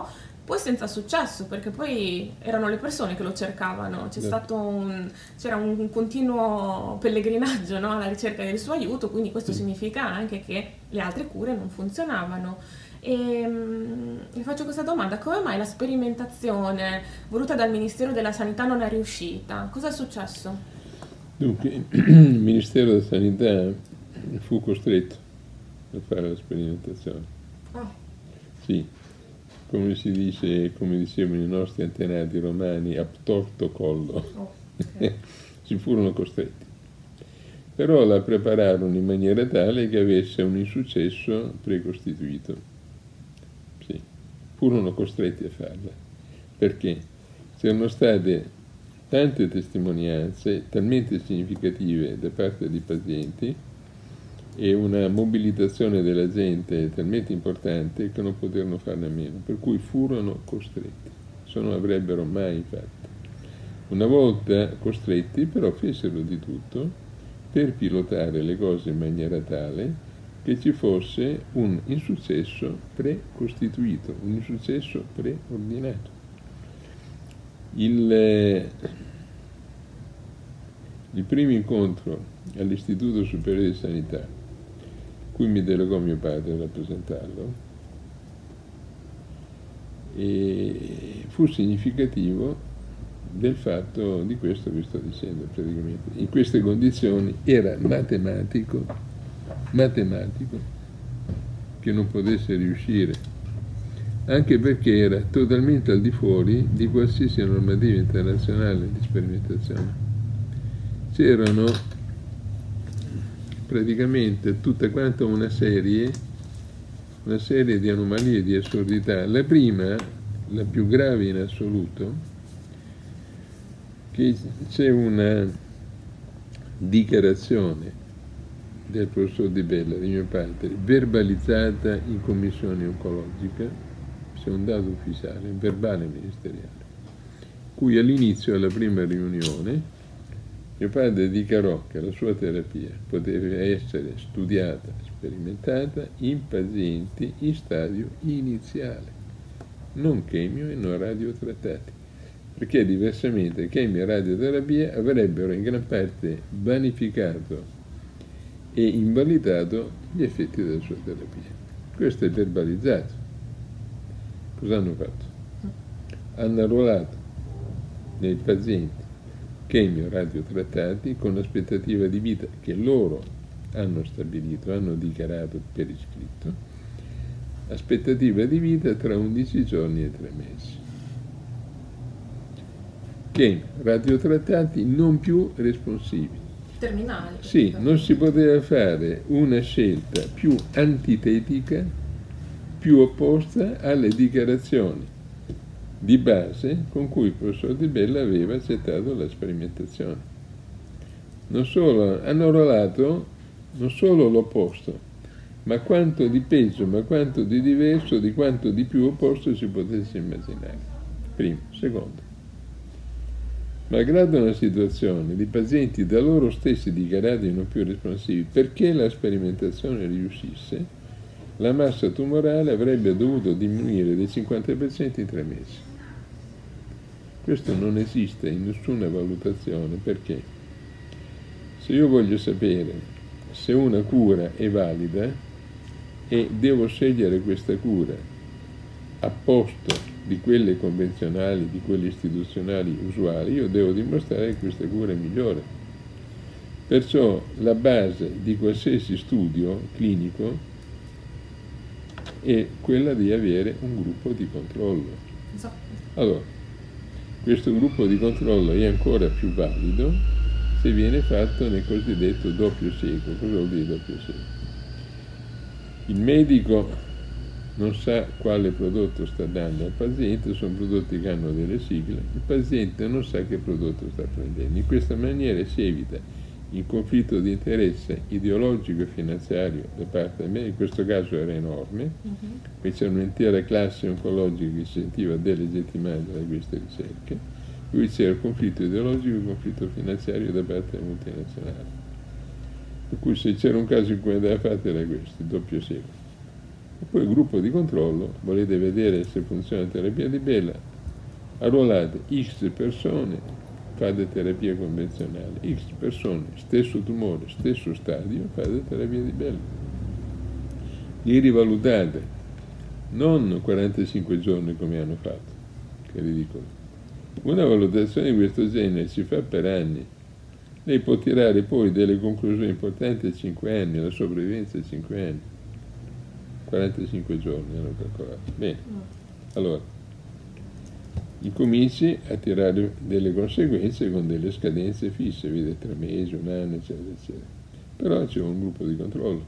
poi senza successo, perché poi erano le persone che lo cercavano, c'è stato un, c'era un, un continuo pellegrinaggio, no, alla ricerca del suo aiuto, quindi questo Sì. significa anche che le altre cure non funzionavano. E mm, le faccio questa domanda: come mai la sperimentazione voluta dal Ministero della Sanità non è riuscita? Cosa è successo? Dunque, il Ministero della Sanità fu costretto a fare la sperimentazione. Ah, Sì, come si dice, come dicevano i nostri antenati romani, a torto collo. oh, ok. Si furono costretti. Però la prepararono in maniera tale che avesse un insuccesso precostituito. Sì, furono costretti a farla. Perché? C'erano state tante testimonianze talmente significative da parte dei pazienti e una mobilitazione della gente talmente importante che non poterono farne a meno, per cui furono costretti, se non avrebbero mai fatto. Una volta costretti, però, fecero di tutto per pilotare le cose in maniera tale che ci fosse un insuccesso precostituito, un insuccesso preordinato. Il, il primo incontro all'Istituto Superiore di Sanità, cui mi delegò mio padre a rappresentarlo, e fu significativo del fatto di questo che sto dicendo praticamente. In queste condizioni era matematico, matematico che non potesse riuscire, anche perché era totalmente al di fuori di qualsiasi normativa internazionale di sperimentazione. C'erano praticamente tutta quanta una serie, una serie di anomalie, di assurdità. La prima, la più grave in assoluto, che c'è una dichiarazione del professor Di Bella, di mio padre, verbalizzata in commissione oncologica, c'è un dato ufficiale, un verbale ministeriale, cui all'inizio della prima riunione mio padre dichiarò che la sua terapia poteva essere studiata, sperimentata in pazienti in stadio iniziale, non chemio e non radiotrattati, perché diversamente chemio e radioterapia avrebbero in gran parte vanificato e invalidato gli effetti della sua terapia. Questo è verbalizzato. Cosa hanno fatto? Hanno arruolato nei pazienti chemio radiotrattati con l'aspettativa di vita che loro hanno stabilito, hanno dichiarato per iscritto, aspettativa di vita tra undici giorni e tre mesi. Chemio radiotrattati non più responsibili. Terminale. Sì, non si poteva fare una scelta più antitetica, più opposta alle dichiarazioni di base con cui il professor Di Bella aveva accettato la sperimentazione. Non solo, hanno arruolato non solo l'opposto, ma quanto di peggio, ma quanto di diverso, di quanto di più opposto si potesse immaginare. Primo. Secondo. Malgrado una situazione di pazienti da loro stessi dichiarati non più responsivi, perché la sperimentazione riuscisse, la massa tumorale avrebbe dovuto diminuire del cinquanta per cento in tre mesi. Questo non esiste in nessuna valutazione, perché se io voglio sapere se una cura è valida e devo scegliere questa cura a posto di quelle convenzionali, di quelle istituzionali usuali, io devo dimostrare che questa cura è migliore. Perciò la base di qualsiasi studio clinico è quella di avere un gruppo di controllo. Esatto. Allora, questo gruppo di controllo è ancora più valido se viene fatto nel cosiddetto doppio cieco. Cosa vuol dire doppio cieco? Il medico non sa quale prodotto sta dando al paziente, sono prodotti che hanno delle sigle, il paziente non sa che prodotto sta prendendo. In questa maniera si evita il conflitto di interesse ideologico e finanziario da parte di me, in questo caso era enorme, uh-huh. Qui c'era un'intera classe oncologica che si sentiva delegittimata da queste ricerche, qui c'era il conflitto ideologico e il conflitto finanziario da parte delle multinazionali. Per cui se c'era un caso in cui andava fatto era questo, il doppio cieco. E poi il gruppo di controllo, volete vedere se funziona la terapia di Bella, arruolate X persone, fate terapia convenzionale, X persone, stesso tumore, stesso stadio, fate terapia di Bella. Li rivalutate, non quarantacinque giorni come hanno fatto, che è ridicolo. Una valutazione di questo genere si fa per anni. Lei può tirare poi delle conclusioni importanti a cinque anni, la sopravvivenza a cinque anni. quarantacinque giorni hanno calcolato. Bene, allora, incominci a tirare delle conseguenze con delle scadenze fisse, vede tre mesi, un anno, eccetera, eccetera. Però c'è un gruppo di controllo.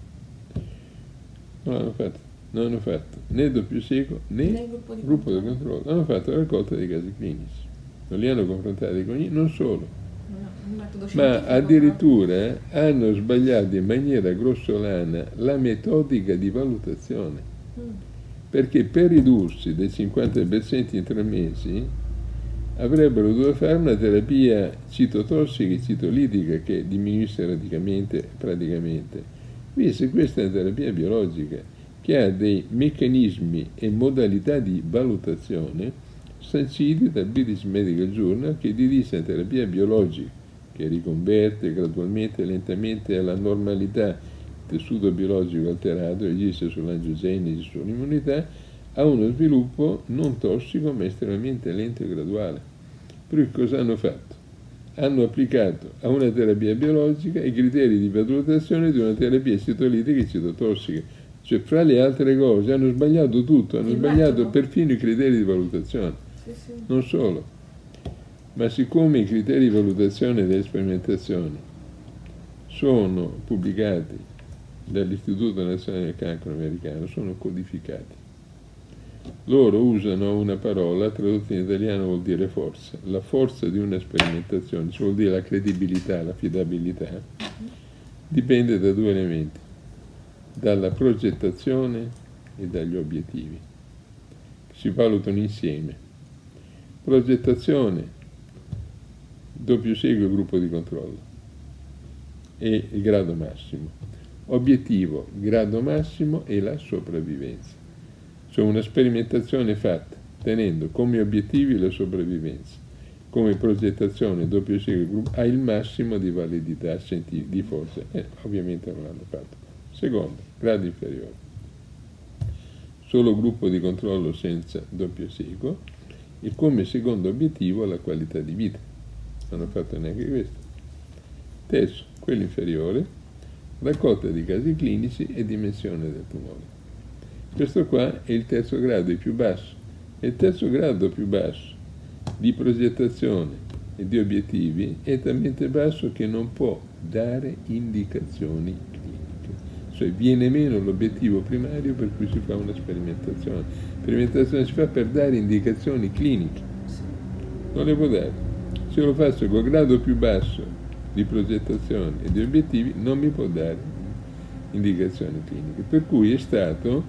Non l'hanno fatto, non hanno fatto né doppio cieco né, né gruppo, di, gruppo controllo. di controllo. Hanno fatto la raccolta dei casi clinici. Non li hanno confrontati con gli, non solo. Ma addirittura hanno sbagliato in maniera grossolana la metodica di valutazione, mm. perché per ridursi del cinquanta per cento in tre mesi avrebbero dovuto fare una terapia citotossica e citolitica che diminuisse radicalmente praticamente. Invece questa è una terapia biologica che ha dei meccanismi e modalità di valutazione sanciti dal British Medical Journal, che dice una terapia biologica che riconverte gradualmente e lentamente alla normalità il tessuto biologico alterato e agisce sull'angiogenesi, sull'immunità, ha uno sviluppo non tossico ma estremamente lento e graduale. Per cui cosa hanno fatto? Hanno applicato a una terapia biologica i criteri di valutazione di una terapia citolitica e citotossica. Cioè, fra le altre cose, hanno sbagliato tutto, hanno sbagliato perfino i criteri di valutazione. Sì, sì. Non solo. Ma siccome i criteri di valutazione delle sperimentazioni sono pubblicati dall'Istituto Nazionale del Cancro americano, sono codificati. Loro usano una parola, tradotta in italiano vuol dire forza. La forza di una sperimentazione, cioè vuol dire la credibilità, l'affidabilità, dipende da due elementi, dalla progettazione e dagli obiettivi, che si valutano insieme. Progettazione, doppio cieco e gruppo di controllo, e il grado massimo. Obiettivo, grado massimo e la sopravvivenza. Cioè una sperimentazione fatta tenendo come obiettivi la sopravvivenza, come progettazione doppio cieco e gruppo, ha il massimo di validità scientifica, di forza. Eh, ovviamente non l'hanno fatto. Secondo, grado inferiore. Solo gruppo di controllo senza doppio cieco e come secondo obiettivo la qualità di vita. Non hanno fatto neanche questo. Terzo, quello inferiore, raccolta di casi clinici e dimensione del tumore. Questo qua è il terzo grado, il più basso. E il terzo grado più basso di progettazione e di obiettivi è talmente basso che non può dare indicazioni cliniche. Cioè viene meno l'obiettivo primario per cui si fa una sperimentazione. La sperimentazione si fa per dare indicazioni cliniche. Non le può dare. Se lo faccio col grado più basso di progettazione e di obiettivi non mi può dare indicazioni cliniche. Per cui è stato,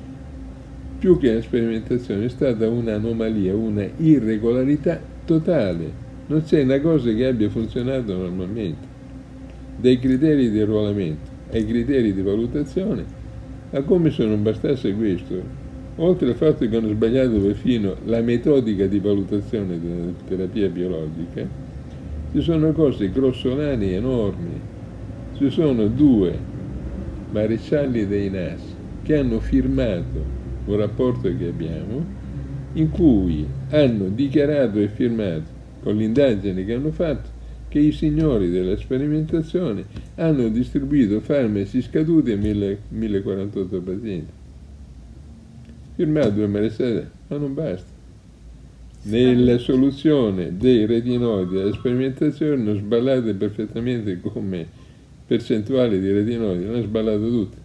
più che una sperimentazione, è stata un'anomalia, una irregolarità totale. Non c'è una cosa che abbia funzionato normalmente. Dai criteri di arruolamento ai criteri di valutazione, ma come se non bastasse questo, oltre al fatto che hanno sbagliato perfino la metodica di valutazione della terapia biologica, ci sono cose grossolane e enormi. Ci sono due marescialli dei N A S che hanno firmato un rapporto che abbiamo, in cui hanno dichiarato e firmato, con l'indagine che hanno fatto, che i signori della sperimentazione hanno distribuito farmaci scaduti a millequarantotto pazienti. Firmato due marescialli, ma non basta. Nella soluzione dei retinoidi della sperimentazione hanno sballato perfettamente come percentuali di retinoidi, hanno sballato tutti.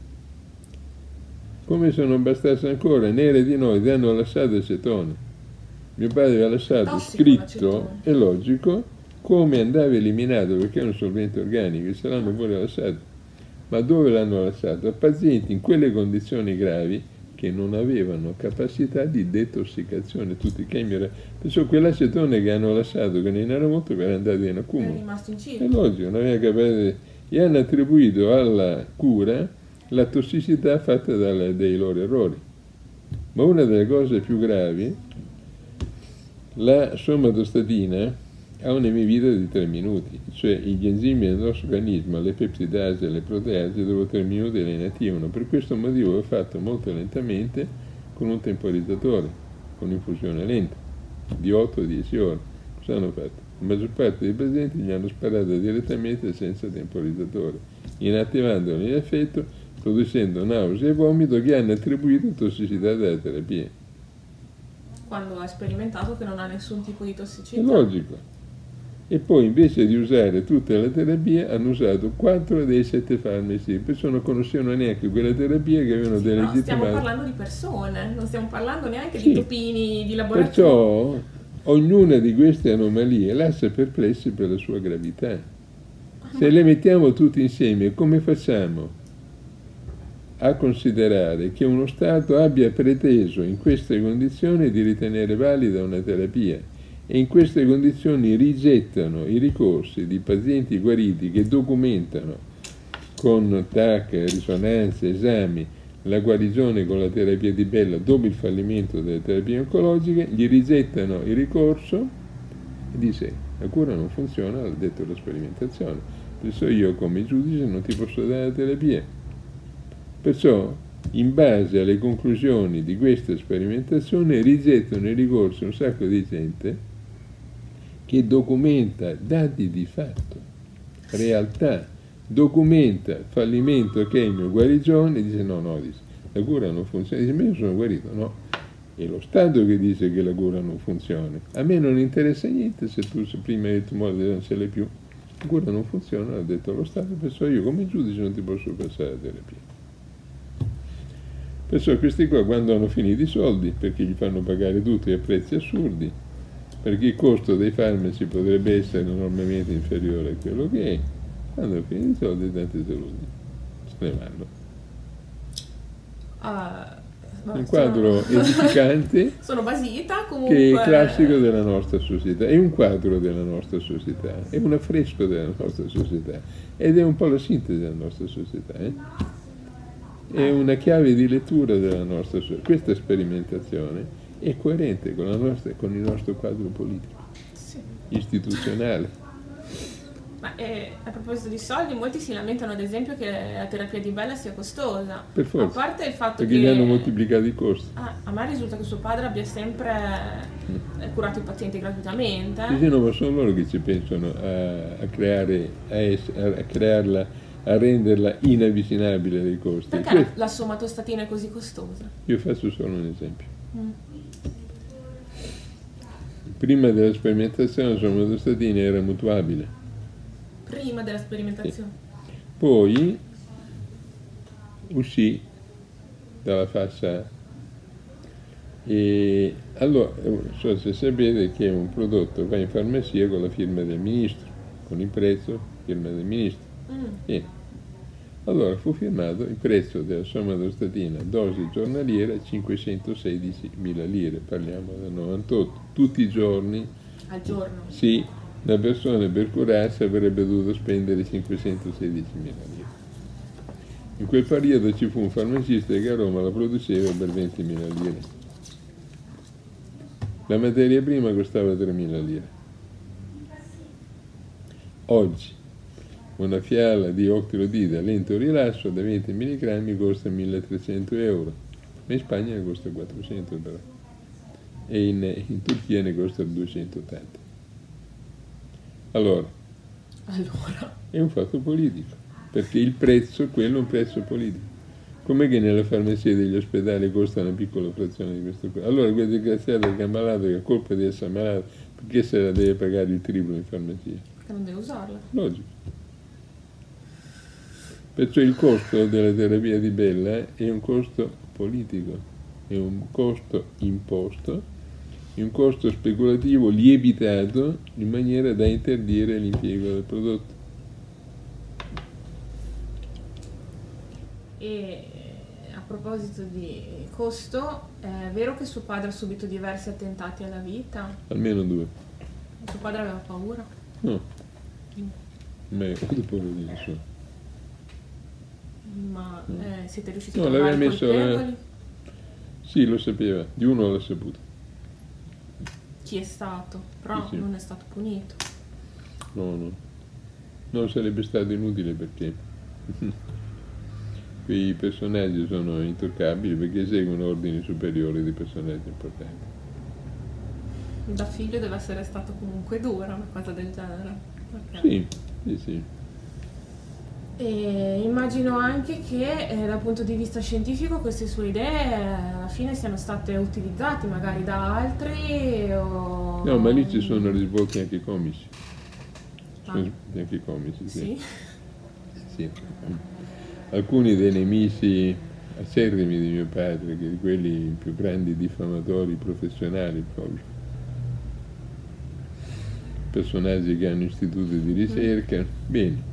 Come se non bastasse ancora, nei retinoidi hanno lasciato acetone. Mio padre aveva lasciato tossico, scritto, è logico, come andava eliminato, perché è un solvente organico, se l'hanno pure lasciato. Ma dove l'hanno lasciato? A pazienti in quelle condizioni gravi che non avevano capacità di detossicazione, tutti i chemi. Perciò quell'acetone che hanno lasciato, che non era molto, era andato in accumulo. È rimasto in circolo. È logico, non aveva capacità. Gli hanno attribuito alla cura la tossicità fatta dal, dai loro errori. Ma una delle cose più gravi, la somatostatina ha una vita di tre minuti, cioè gli enzimi del nostro organismo, le peptidasi e le proteasi, dopo tre minuti le inattivano. Per questo motivo l'ho fatto molto lentamente con un temporizzatore, con infusione lenta, di otto a dieci ore. Cosa hanno fatto? La maggior parte dei pazienti gli hanno sparato direttamente senza temporizzatore, inattivandolo in effetto, producendo nausea e vomito che hanno attribuito tossicità della terapia. Quando ha sperimentato che non ha nessun tipo di tossicità. È logico. E poi invece di usare tutta la terapia hanno usato quattro dei sette farmaci, perciò non conoscevano neanche quella terapia che avevano Sì, delegittimato. Stiamo parlando di persone, non stiamo parlando neanche Sì. di topini di laboratorio. Perciò ognuna di queste anomalie lascia perplessi per la sua gravità. Se le mettiamo tutte insieme, come facciamo a considerare che uno Stato abbia preteso in queste condizioni di ritenere valida una terapia e in queste condizioni rigettano i ricorsi di pazienti guariti che documentano con T A C, risonanze, esami la guarigione con la terapia di Bella dopo il fallimento delle terapie oncologiche, gli rigettano il ricorso e dice la cura non funziona, l'ha detto la sperimentazione, perciò io come giudice non ti posso dare la terapia. Perciò in base alle conclusioni di questa sperimentazione rigettano il ricorso un sacco di gente che documenta dati di fatto, realtà, documenta fallimento, chemio, guarigione, e dice no, no, dice, la cura non funziona, dice ma io sono guarito, no, è lo Stato che dice che la cura non funziona, a me non interessa niente se tu se prima il tumore non ce l'hai più, la cura non funziona, l'ha detto lo Stato, perciò io come giudice non ti posso passare la terapia. Perciò questi qua quando hanno finito i soldi, perché gli fanno pagare tutti a prezzi assurdi, perché il costo dei farmaci potrebbe essere enormemente inferiore a quello che è, quando hanno finito i soldi tanti saluti, se ne vanno. Uh, un quadro sono... edificante sono basita comunque... che è classico della nostra società, è un quadro della nostra società, è un affresco della nostra società ed è un po' la sintesi della nostra società. Eh? È una chiave di lettura della nostra società. Questa sperimentazione è coerente con, la nostra, con il nostro quadro politico, sì. istituzionale. Ma eh, a proposito di soldi, molti si lamentano ad esempio che la terapia di Bella sia costosa. Per forza, a parte il fatto perché che gli hanno moltiplicato i costi. Ah, a me risulta che suo padre abbia sempre mm. curato i pazienti gratuitamente. Sì, no, ma sono loro che ci pensano a, a creare, a, es, a crearla, a renderla inavvicinabile dai costi. Perché Questo, la somatostatina è così costosa? Io faccio solo un esempio. Mm. Prima della sperimentazione la somatostatina era mutuabile. Prima della sperimentazione? Sì. Poi uscì dalla fascia e allora, non so se sapete che un prodotto va in farmacia con la firma del ministro, con il prezzo, firma del ministro. Mm. Sì. Allora fu firmato il prezzo della somatostatina dose giornaliera cinquecentosedicimila lire, parliamo del novantotto, tutti i giorni. Al giorno? Sì, la persona per curarsi avrebbe dovuto spendere cinquecentosedicimila lire. In quel periodo ci fu un farmacista che a Roma la produceva per ventimila lire. La materia prima costava tremila lire. Oggi una fiala di octreotide a lento rilascio da venti milligrammi costa milletrecento euro, ma in Spagna ne costa quattrocento però, e in, in Turchia ne costa duecentottanta. Allora, allora, è un fatto politico, perché il prezzo, quello è un prezzo politico. Com'è che nelle farmacie degli ospedali costa una piccola frazione di questo? Allora quel disgraziato che è ammalato, che ha colpa di essere ammalato, perché se la deve pagare il triplo in farmacia? Perché non deve usarla. Logico. Perciò il costo della terapia di Bella è un costo politico, è un costo imposto, è un costo speculativo lievitato in maniera da interdire l'impiego del prodotto. E a proposito di costo, è vero che suo padre ha subito diversi attentati alla vita? Almeno due. Suo padre aveva paura? No, ma ho paura di nessuno. Ma eh, siete riusciti No, a trovare i l'aveva messo, colpevoli? sì, lo sapeva, di uno l'ha saputo. Chi è stato? Però Sì, sì. non è stato punito. No, no, non sarebbe stato inutile perché quei personaggi sono intoccabili perché seguono ordini superiori di personaggi importanti. Da figlio deve essere stato comunque dura una cosa del genere. Ok. Sì, sì, sì. E immagino anche che eh, dal punto di vista scientifico queste sue idee eh, alla fine siano state utilizzate magari da altri o... No, ma lì ci sono risvolti anche comici. Ci Ah. sono risvolti anche comici, sì. Sì? Sì. Alcuni dei nemici acerrimi di mio padre, che di quelli più grandi diffamatori professionali proprio, personaggi che hanno istituti di ricerca, bene.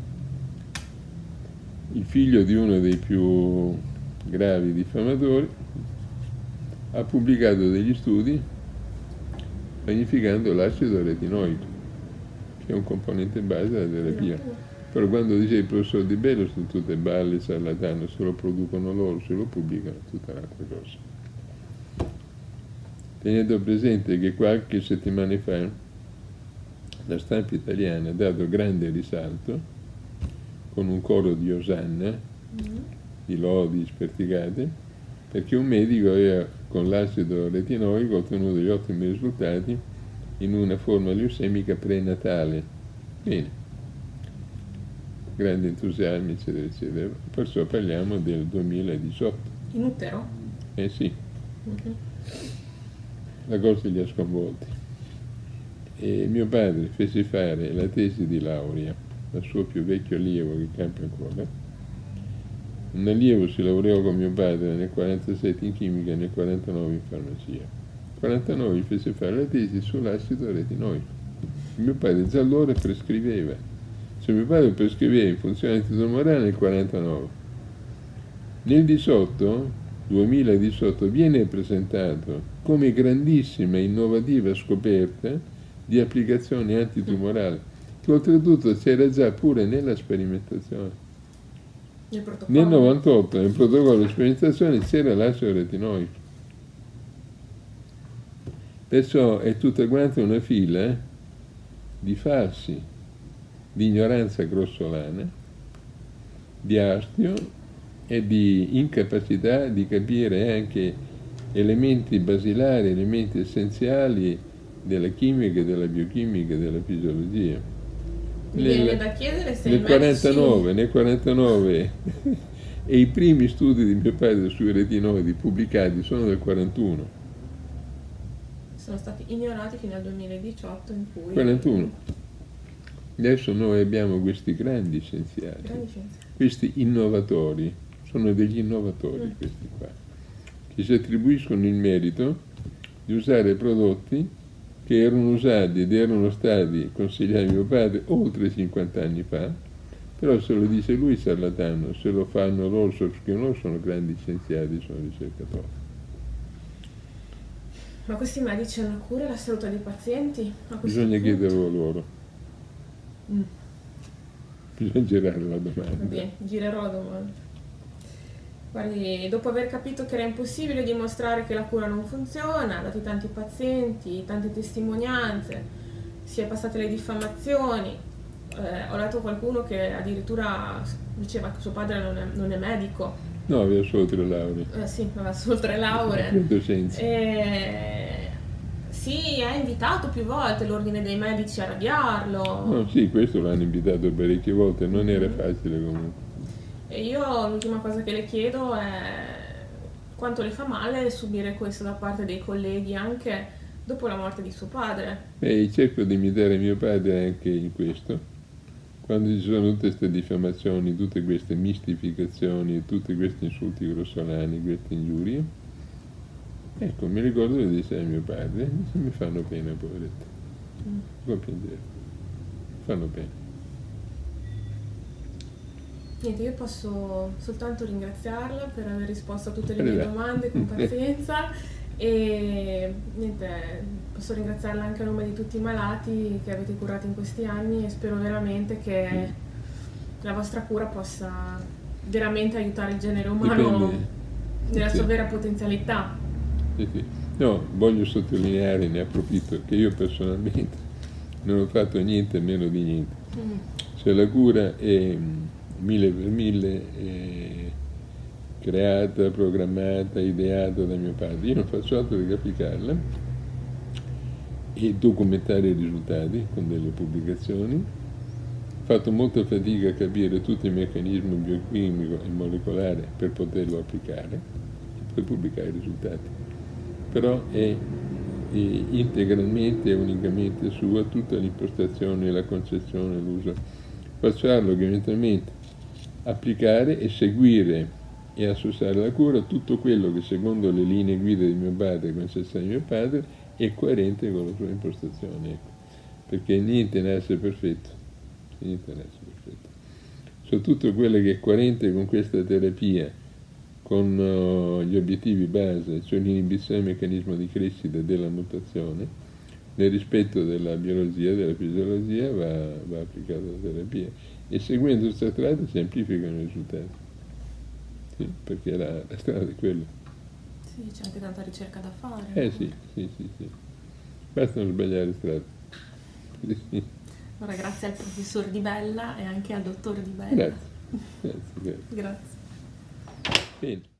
Il figlio di uno dei più gravi diffamatori ha pubblicato degli studi magnificando l'acido retinoico, che è un componente base della terapia. Però quando dice il professor Di Bello sono tutte balle, ciarlatano, se lo producono loro, se lo pubblicano, tutta un'altra cosa. Tenendo presente che qualche settimana fa la stampa italiana ha dato grande risalto con un coro di osanna, mm. di lodi sperticate, perché un medico aveva con l'acido retinoico ottenuto degli ottimi risultati in una forma leucemica prenatale. Bene, grande entusiasmo, eccetera, eccetera. Perciò parliamo del duemiladiciotto. In utero? Eh sì. Mm-hmm. La cosa li ha sconvolti. E mio padre fece fare la tesi di laurea al suo più vecchio allievo che campa ancora. Un allievo si laureò con mio padre nel quarantasette in chimica e nel quarantanove in farmacia. Nel quarantanove gli fece fare la tesi sull'acido retinoico. Mio padre già allora prescriveva. Cioè mio padre prescriveva in funzione antitumorale nel quarantanove. Nel diciotto, duemiladiciotto, viene presentato come grandissima e innovativa scoperta di applicazione antitumorale. Oltretutto c'era già pure nella sperimentazione. Nel protocollo. Nel novantotto, nel protocollo di sperimentazione, c'era l'acido retinoico. Perciò è tutta quanta una fila di falsi, di ignoranza grossolana, di astio e di incapacità di capire anche elementi basilari, elementi essenziali della chimica, della biochimica, della fisiologia. Mi viene da chiedere se nel i quarantanove, medici... nel quarantanove e i primi studi di mio padre sui retinoidi pubblicati sono del quarantuno. Sono stati ignorati fino al duemiladiciotto in cui... quarantuno. Adesso noi abbiamo questi grandi scienziati, grandi scienziati. questi innovatori, sono degli innovatori mm. questi qua, che si attribuiscono il merito di usare prodotti che erano usati ed erano stati consigliati a mio padre oltre cinquanta anni fa, però se lo dice lui ciarlatano, se lo fanno loro perché loro sono grandi scienziati, sono ricercatori. Ma questi medici hanno cura della salute dei pazienti? Bisogna chiederlo loro. Mm. Bisogna girare la domanda. Bene, girerò la domanda. Guardi, dopo aver capito che era impossibile dimostrare che la cura non funziona, dati tanti pazienti, tante testimonianze, si è passate le diffamazioni, eh, ho letto qualcuno che addirittura diceva che suo padre non è, non è medico. No, aveva solo tre lauree. Eh, sì, aveva solo tre lauree. E... sì, ha invitato più volte l'ordine dei medici a radiarlo. No, sì, questo l'hanno invitato parecchie volte, non era facile comunque. E io l'ultima cosa che le chiedo è quanto le fa male subire questo da parte dei colleghi anche dopo la morte di suo padre. E cerco di imitare mio padre anche in questo. Quando ci sono tutte queste diffamazioni, tutte queste mistificazioni, tutti questi insulti grossolani, queste ingiurie, ecco, mi ricordo che disse a mio padre, mi fanno pena, poveretto. Mm. Non piangere. Fanno pena. Niente, io posso soltanto ringraziarla per aver risposto a tutte le mie domande con pazienza e niente, posso ringraziarla anche a nome di tutti i malati che avete curato in questi anni e spero veramente che la vostra cura possa veramente aiutare il genere umano Dipende. nella Sì. sua vera potenzialità. Sì, sì. No, voglio sottolineare, ne approfitto, che io personalmente non ho fatto niente meno di niente. Mm. Cioè la cura è mh, mille per mille è creata, programmata, ideata da mio padre. Io non faccio altro che applicarla e documentare i risultati con delle pubblicazioni. Ho fatto molta fatica a capire tutto il meccanismo biochimico e molecolare per poterlo applicare e poi pubblicare i risultati. Però è, è integralmente e unicamente sua tutta l'impostazione, la concezione, l'uso. Facciarlo che eventualmente applicare e seguire e associare alla cura tutto quello che secondo le linee guida di mio padre, concezione di mio padre, è coerente con la sua impostazione, ecco. Perché niente nasce perfetto, niente nasce perfetto. Soprattutto quello che è coerente con questa terapia, con uh, gli obiettivi base, cioè l'inibizione del meccanismo di crescita e della mutazione, nel rispetto della biologia, della fisiologia, va, va applicata la terapia. E seguendo questa strada si amplificano i risultati. Sì, perché la, la strada è quella. Sì, c'è anche tanta ricerca da fare. Eh sì, sì, sì, sì. Basta non sbagliare strada. Sì. Allora, grazie al professor Di Bella e anche al dottor Di Bella. Grazie, grazie, grazie. Grazie. Bene.